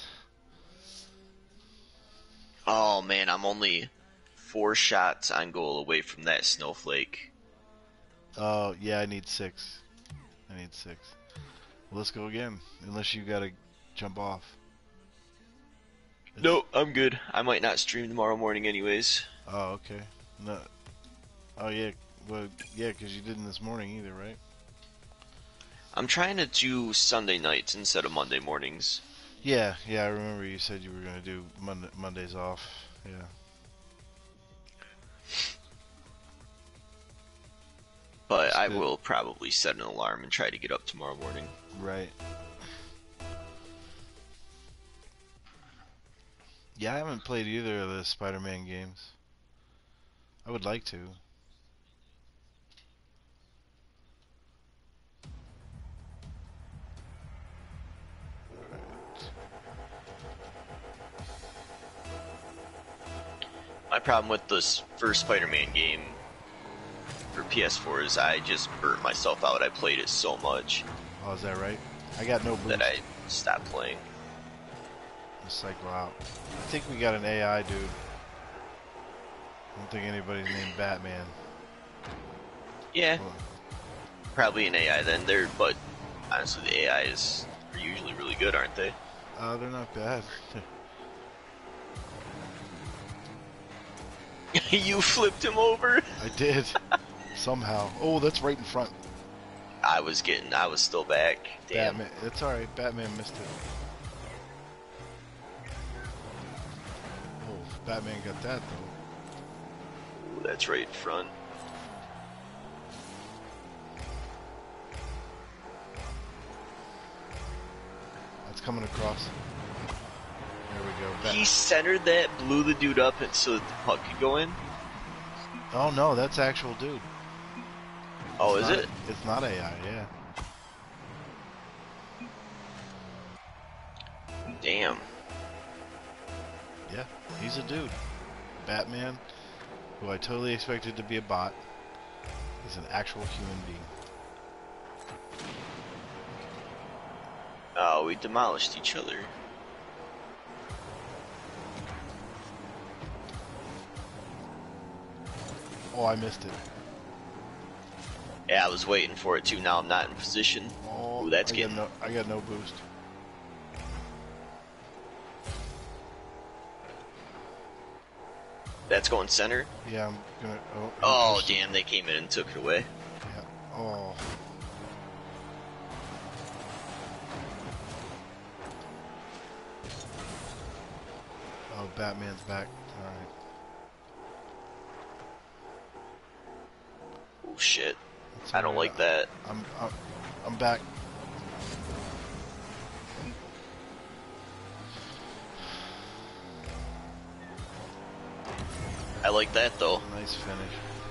Oh, man, I'm only 4 shots on goal away from that snowflake.
Oh, yeah, I need 6. Well, let's go again. Unless you gotta jump off.
Nope, I'm good. I might not stream tomorrow morning anyways.
Oh, okay. No. Oh, yeah. Well, yeah, because you didn't this morning either, right?
I'm trying to do Sunday nights instead of Monday mornings.
Yeah, I remember you said you were going to do Mondays off. Yeah.
But I will probably set an alarm and try to get up tomorrow morning.
Right. Yeah, I haven't played either of the Spider-Man games. I would like to.
My problem with this first Spider-Man game for PS4 is I just burnt myself out. I played it so much
Oh, is that right? I got no boost.
that I stopped playing.
Let's cycle out. I think we got an AI dude. I don't think anybody's named Batman.
Yeah,
Well,
probably an AI then. But honestly, the AIs are usually really good, aren't they?
they're not bad.
You flipped him over.
I did. Somehow. Oh, that's right in front.
I was still back. Damn.
Batman. It's alright. Batman missed it. Oh, Batman got that though.
Ooh, that's right in front.
That's coming across. There we go.
He centered that, blew the dude up, and so that the puck could go in.
Oh no, that's actual dude.
Oh,
It's
is
not-
it?
It's not AI, yeah.
Damn.
Yeah, he's a dude. Batman, who I totally expected to be a bot, is an actual human being.
Oh, we demolished each other.
Oh, I missed it.
Yeah, I was waiting for it too. Now I'm not in position.
Oh,
Ooh, that's
I
getting...
I got no boost.
That's going center.
Yeah, I'm gonna.
Oh, Oh,
pushed it.
damn, they came in and took it away.
Yeah. Oh. Oh, Batman's back. Alright.
Oh, shit.
That's
I don't
alright.
like that.
I'm back.
I like that, though.
Nice finish.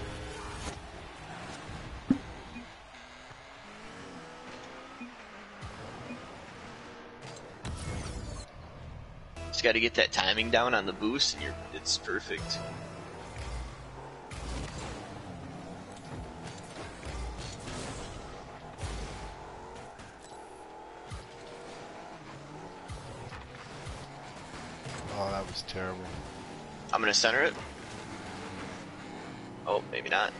Just gotta get that timing down on the boost, and it's perfect.
Oh, that was terrible.
I'm gonna center it. Oh, maybe not.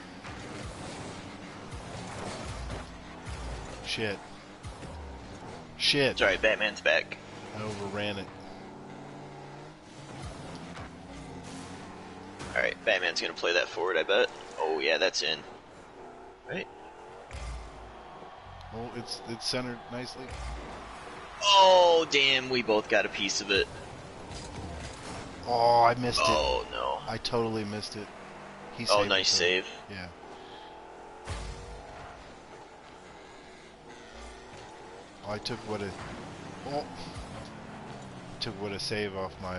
Shit. Shit.
Sorry, Batman's back.
I overran it.
Alright, Batman's gonna play that forward, I bet. Oh, yeah, that's in. Right?
Oh, it's centered nicely.
Oh, damn, we both got a piece of it.
Oh, I missed it.
Oh, no.
I totally missed it. He
Oh,
saved
nice
it, though.
save.
Yeah. Oh, I took what a... Oh. Took what a save off my,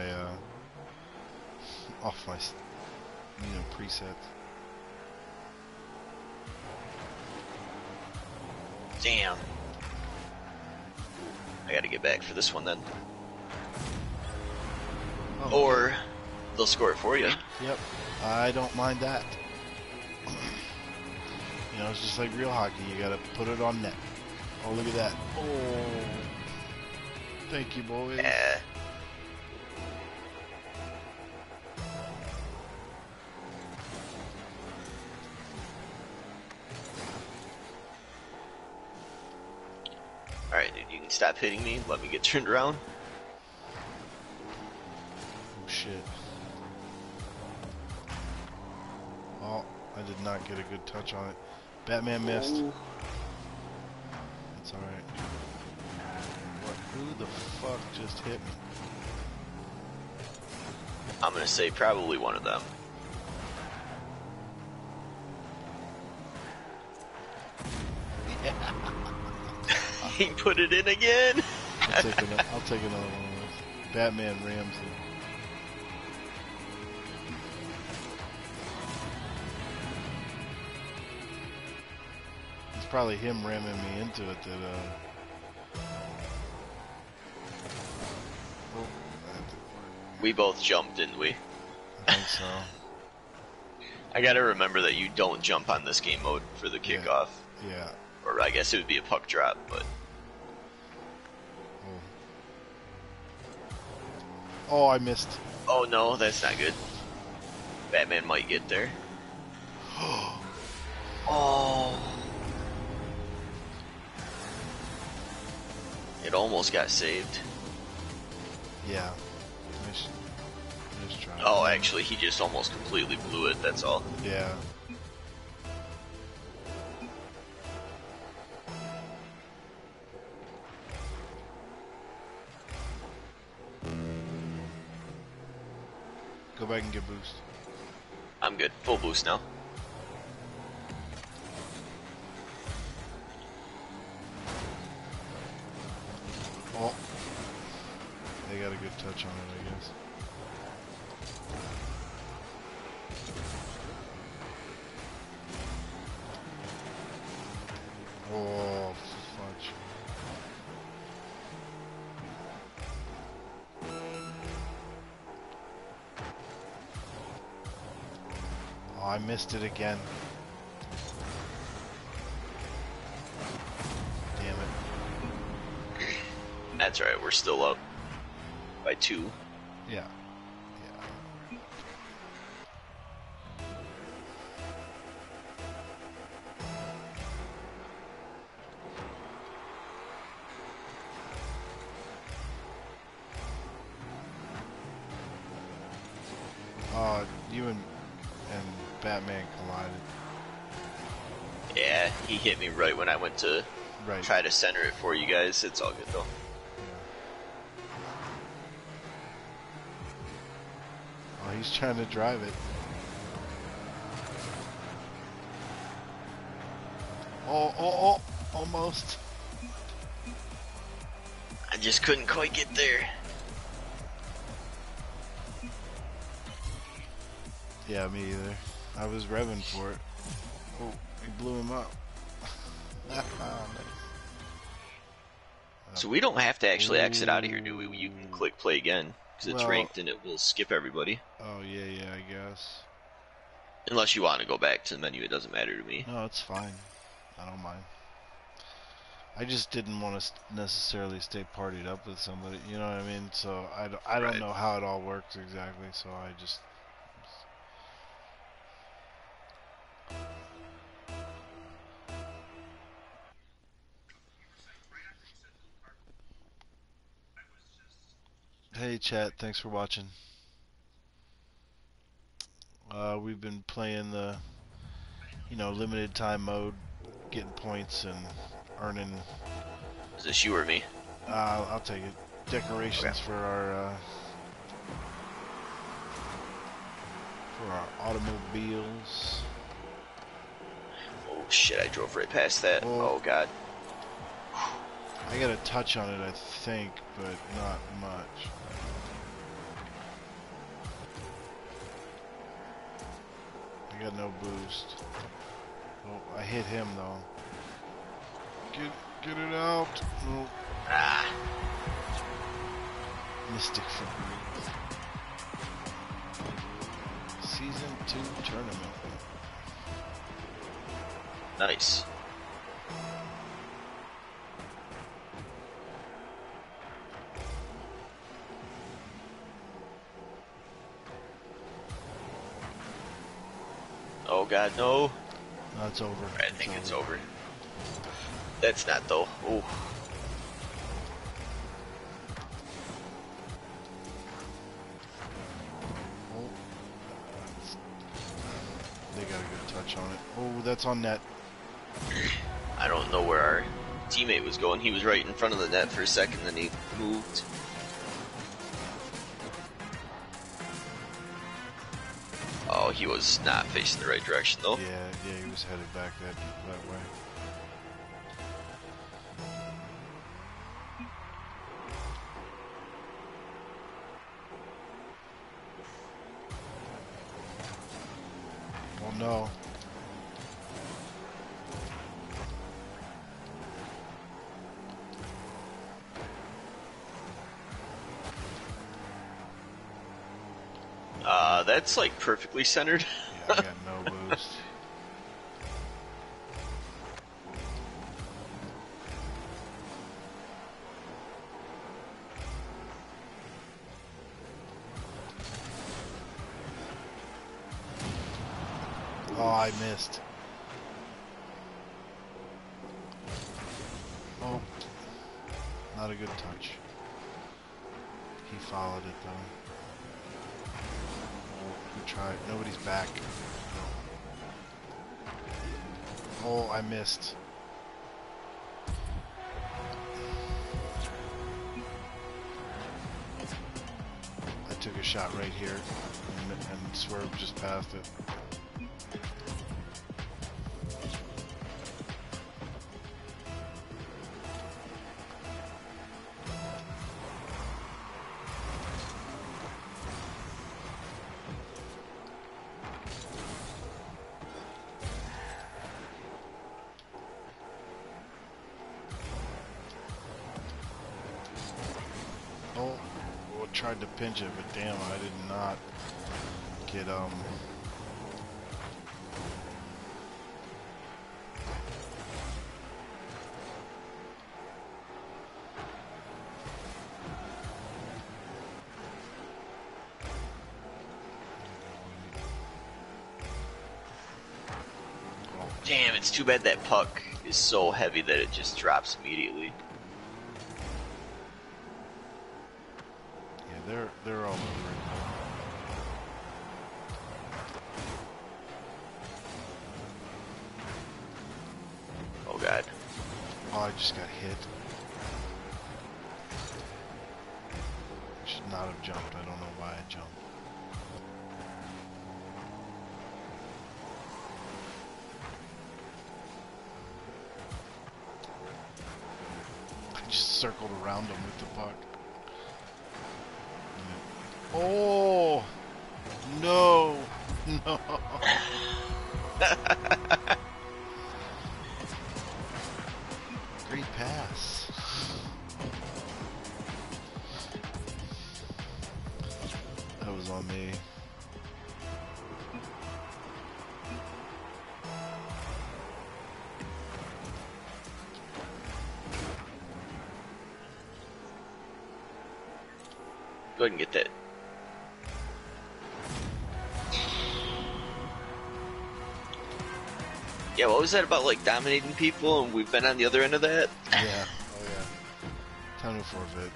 presets.
Damn. I gotta get back for this one then.
Oh,
Or they'll score it for you.
Yep. I don't mind that. You know, it's just like real hockey. You gotta put it on net. Oh, look at that. Oh. Thank you, boys.
Eh. Alright, dude, you can stop hitting me. Let me get turned around.
Oh, shit. Oh, I did not get a good touch on it. Batman missed.
Oh.
It's alright. What? Who the fuck just hit me?
I'm gonna say probably one of them. He put it in again.
I'll take another one of those. Batman Ramsey. It's probably him ramming me into it that, Oh, that didn't work.
We both jumped, didn't we?
I think so.
I gotta remember that you don't jump on this game mode for the
Yeah.
kickoff.
Yeah.
Or I guess it would be a puck drop, but...
Oh, I missed.
Oh no, that's not good. Batman might get there. Oh. It almost got saved.
Yeah. Nice try.
Oh, actually, he just almost completely blew it, that's all.
Yeah. Go back and get boost.
I'm good. Full boost now.
Oh. They got a good touch on it, I guess. Oh, fudge. Oh, I missed it again. Damn it.
That's right, we're still up by 2.
Yeah. You and Batman collided.
Yeah, he hit me right when I went to
Right.
try to center it for you guys. It's all good though.
Oh, he's trying to drive it. Oh, almost.
I just couldn't quite get there.
Yeah, me either. I was revving for it. Oh, he blew him up. Nice.
So we don't have to actually exit out of here, do we? You can click play again, because it's
Well-
ranked and it will skip everybody.
Oh, yeah, I guess.
Unless you want to go back to the menu, it doesn't matter to me.
No, it's fine. I don't mind. I just didn't want to necessarily stay partied up with somebody, you know what I mean? So I don't
Right.
know how it all works exactly, so I just... Hey chat, thanks for watching. We've been playing the, limited time mode, getting points and earning.
Is this you or me?
I'll take it. Decorations for our automobiles.
Oh shit, I drove right past that.
Oh.
Oh god.
I got a touch on it, I think, but not much. I got no boost. Oh, I hit him though. Get it out. Oh.
Ah.
Mystic Football. Season 2 tournament.
Nice. Oh god, no.
No, it's over.
I think it's over. That's not though. Oh.
Oh. They got a good touch on it. Oh, that's on net.
I don't know where our teammate was going. He was right in front of the net for a second, then he moved. Oh, he was not facing the right direction though.
Yeah, he was headed back that way. Oh no.
That's like perfectly centered.
Yeah, I got no boost. Oh, I missed. Oh, not a good touch. He followed it though. We tried. Nobody's back. Oh, I missed. I took a shot right here and swerved just past it. Oh, tried to pinch it, but damn, I did not get
Damn, it's too bad that puck is so heavy that it just drops immediately.
Yeah, they're all over it.
God.
Oh, I just got hit. I should not have jumped. I don't know why I jumped. I just circled around him with the puck. Oh! No! No! Great pass. That was on me.
Go ahead and get that. Yeah, what was that about, like, dominating people, and we've been on the other end of that?
Yeah. Oh, yeah. Time to forfeit.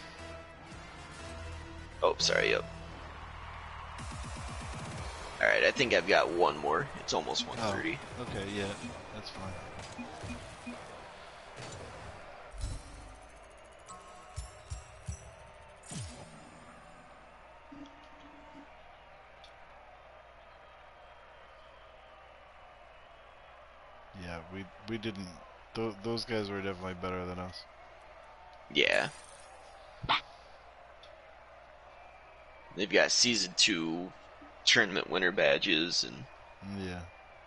Oh, sorry, yep. Alright, I think I've got one more. It's almost 1:30.
Oh, okay, yeah. That's fine. Yeah, we didn't. Those guys were definitely better than us.
Yeah. They've got Season 2 tournament winner badges, and
Yeah.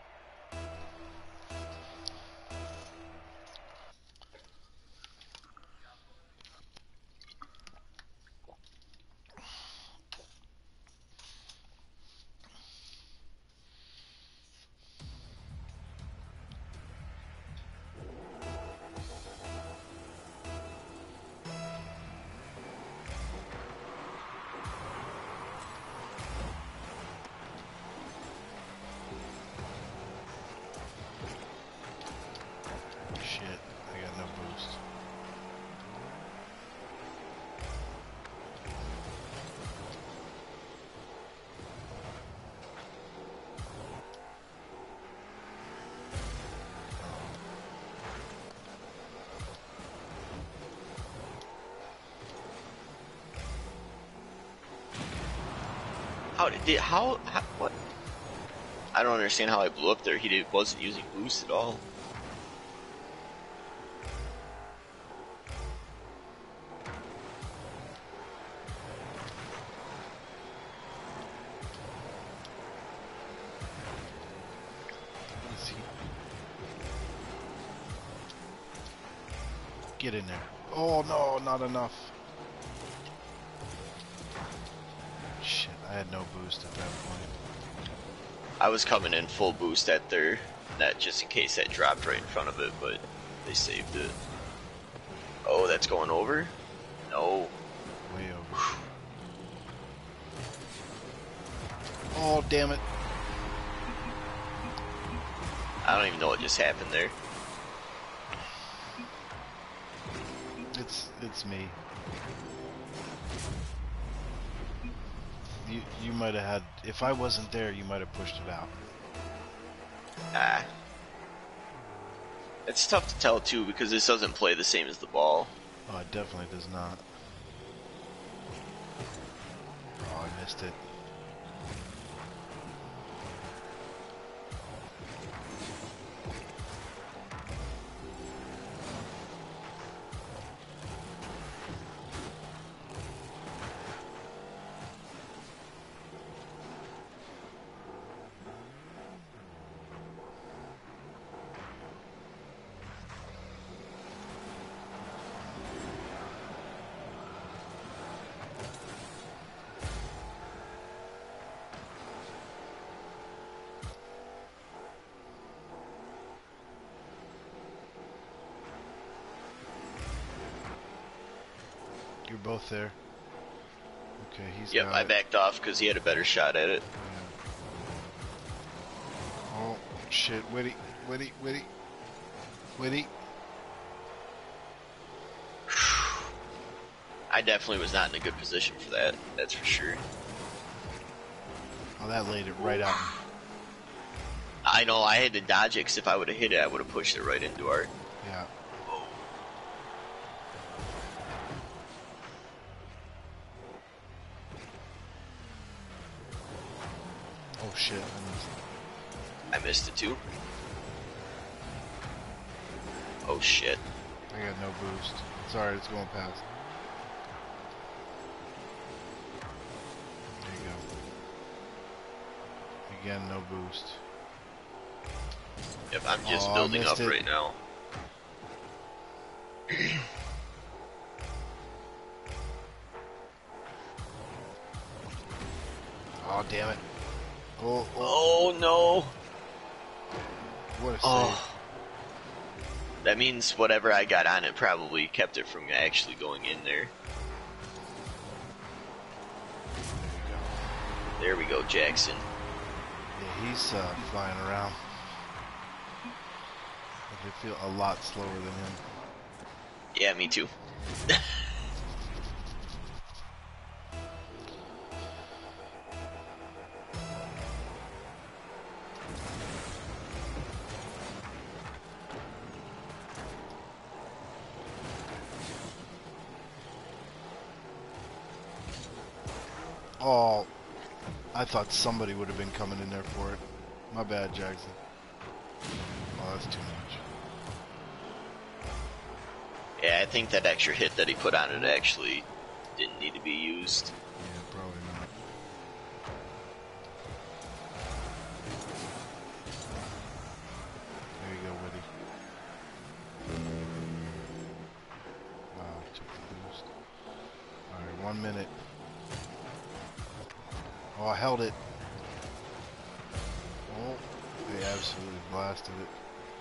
Shit, I got no boost.
how what? I don't understand how I blew up there. He wasn't using boost at all.
Is he... Get in there. Oh no, not enough. Shit, I had no boost at that point.
I was coming in full boost at their net just in case that dropped right in front of it, but they saved it. Oh, that's going over? No.
Way over. Oh, damn it.
I don't even know what just happened there.
It's me. You might have had... If I wasn't there, you might have pushed it out.
Ah. It's tough to tell too because this doesn't play the same as the ball.
Oh, it definitely does not. Oh, I missed it. You're both there. Okay, he's
Yep,
got
I
it.
backed off because he had a better shot at it.
Yeah. Oh, shit. Witty.
I definitely was not in a good position for that, that's for sure.
Oh, that laid it right out.
I know I had to dodge it, 'cause if I would have hit it, I would have pushed it right into our...
Yeah. Oh shit,
I missed it too. Oh shit.
I got no boost. Sorry, it's going past. There you go. Again, no boost.
Yep, I'm just
Oh, I
building
missed
up
it.
right now.
Oh, damn it. Oh, oh.
Oh no!
What a save.
Oh. That means whatever I got on it probably kept it from actually going in there. There we go, Jackson.
Yeah, he's flying around. I feel a lot slower than him.
Yeah, me too.
Oh, I thought somebody would have been coming in there for it. My bad, Jackson. Oh, that's too much.
Yeah, I think that extra hit that he put on it actually didn't need to be used.
Yeah, probably not. There you go, Witty. Wow, took the boost. Alright, 1 minute. Oh, I held it. Oh, they absolutely blasted it.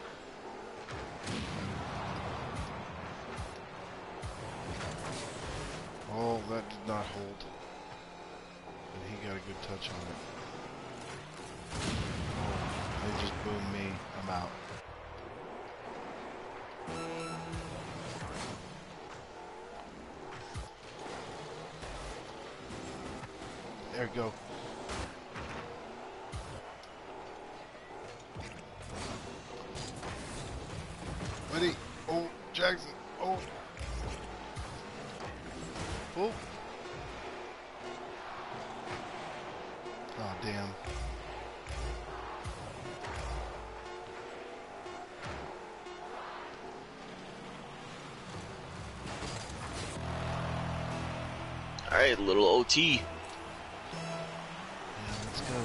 Oh, that did not hold. And he got a good touch on it. Oh, they just boomed me. I'm out. There we go. Ready? Oh, Jackson. Oh. Oh. Oh, damn.
Alright, a little OT.
Yeah, let's go.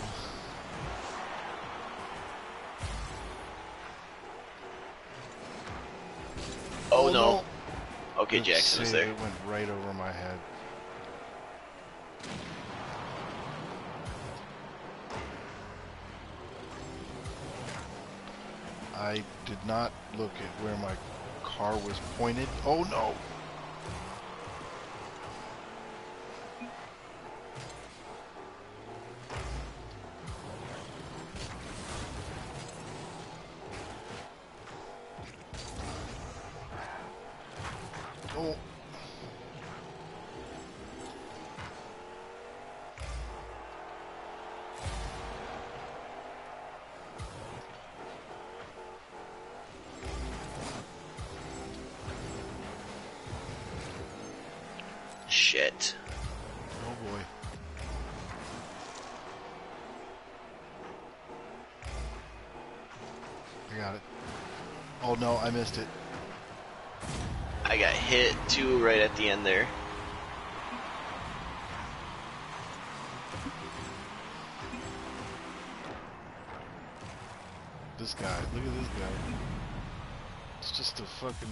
Oh no. Okay,
Good
Jackson was
save.
there.
It went right over my head. I did not look at where my car was pointed. Oh no! Oh!
Shit.
Oh boy. I got it. Oh no, I missed it.
I got hit too right at the end there.
This guy, look at this guy. It's just a fucking...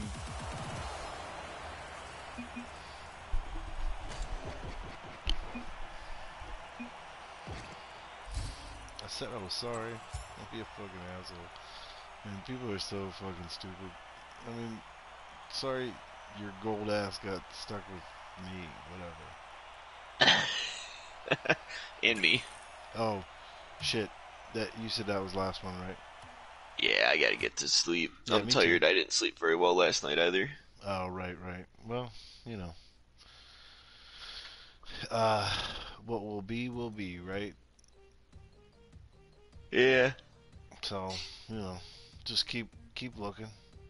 I said I was sorry. Don't be a fucking asshole. I mean, people are so fucking stupid. I mean, sorry your gold ass got stuck with me, whatever.
And me.
Oh, shit. That you said that was last one, right?
Yeah, I gotta get to sleep.
Yeah,
I'm
me
tired.
too.
I didn't sleep very well last night either.
Oh, right. Well, you know. What will be, right?
Yeah.
So, just keep looking.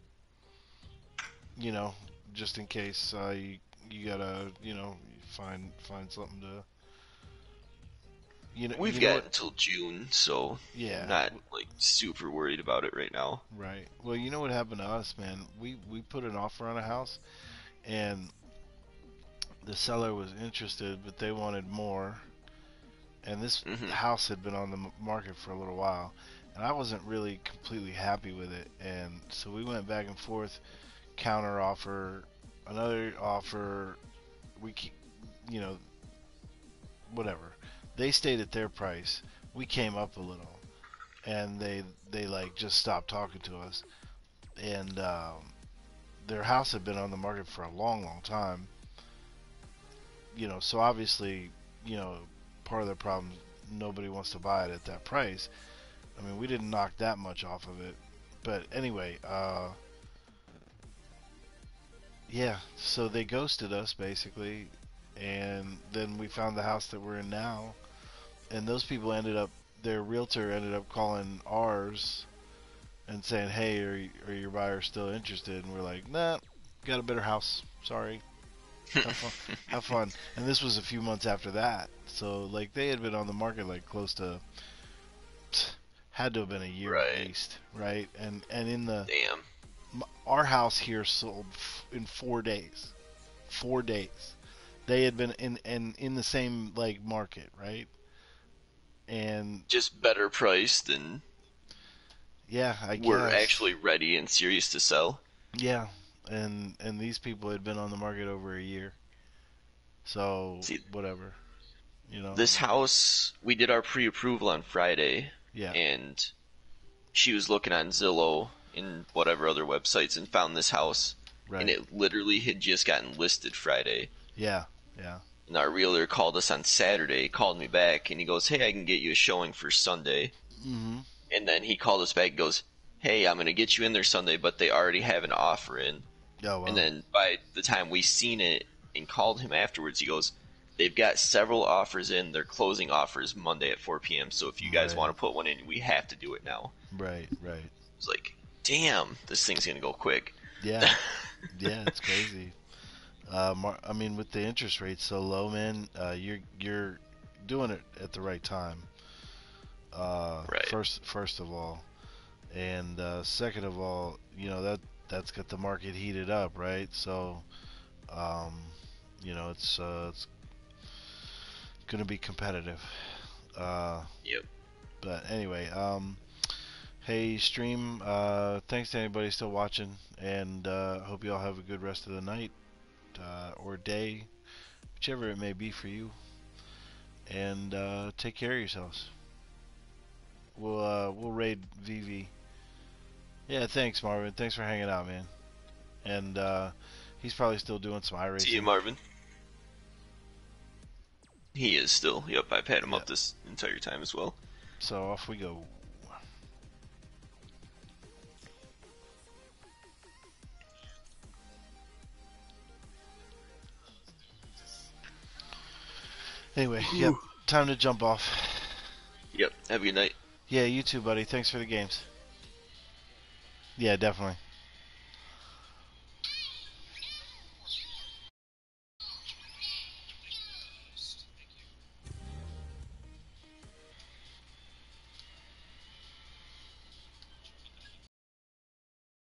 Just in case you gotta, find something to.
We've
You know
got
what?
until June, so
Yeah.
I'm not like super worried about it right now.
Right. Well, you know what happened to us, man? We put an offer on a house, and the seller was interested, but they wanted more. And this
Hmm.
house had been on the market for a little while, and I wasn't really completely happy with it. And so we went back and forth, counter offer, another offer. We, you know, whatever. They stayed at their price. We came up a little, and they like just stopped talking to us. And their house had been on the market for a long time. So obviously, you know, part of the problem, nobody wants to buy it at that price. I mean, we didn't knock that much off of it, but anyway, yeah. So they ghosted us basically, and then we found the house that we're in now, and those people their realtor ended up calling ours and saying, "Hey, are your buyers still interested?" And we're like, "Nah, got a better house. Sorry." Have fun. Have fun. And this was a few months after that. So like they had been on the market like close to had to have been a year at
Right.
least, right? And in
Damn.
our house here sold in 4 days. 4 days. They had been in the same like market, right? And
Just better price than
yeah, I
we're
guess.
actually ready and serious to sell.
Yeah. And these people had been on the market over a year. So
See,
whatever,
this house, we did our pre-approval on Friday,
Yeah.
and she was looking on Zillow and whatever other websites and found this house, and
Right.
it literally had just gotten listed Friday.
Yeah. Yeah.
And our realtor called us on Saturday, called me back, and he goes, "Hey, I can get you a showing for Sunday."
Mhm.
And then he called us back and goes, "Hey, I'm going to get you in there Sunday, but they already have an offer in."
Oh
And
well.
then by the time we seen it and called him afterwards, he goes, "They've got several offers in. Their closing offers Monday at 4 p.m. So if you guys want
Right.
to put one in, we have to do it now."
Right. Right.
It's like, damn, this thing's going to go quick.
Yeah. Yeah. It's crazy. I mean, with the interest rates so low, man, you're doing it at the right time.
Right.
First of all, and second of all, that's got the market heated up, right? So, um, it's gonna be competitive. Uh,
Yep.
but anyway, hey stream, thanks to anybody still watching, and hope you all have a good rest of the night or day, whichever it may be for you. And take care of yourselves. We'll raid VV. Yeah, thanks Marvin. Thanks for hanging out, man. And he's probably still doing some
See you,
iRacing.
Marvin. He is still. Yep, I've had him
Yeah.
up this entire time as well.
So off we go. Anyway, yep. Time to jump off.
Yep. Have a good night.
Yeah, you too, buddy. Thanks for the games. Yeah, definitely.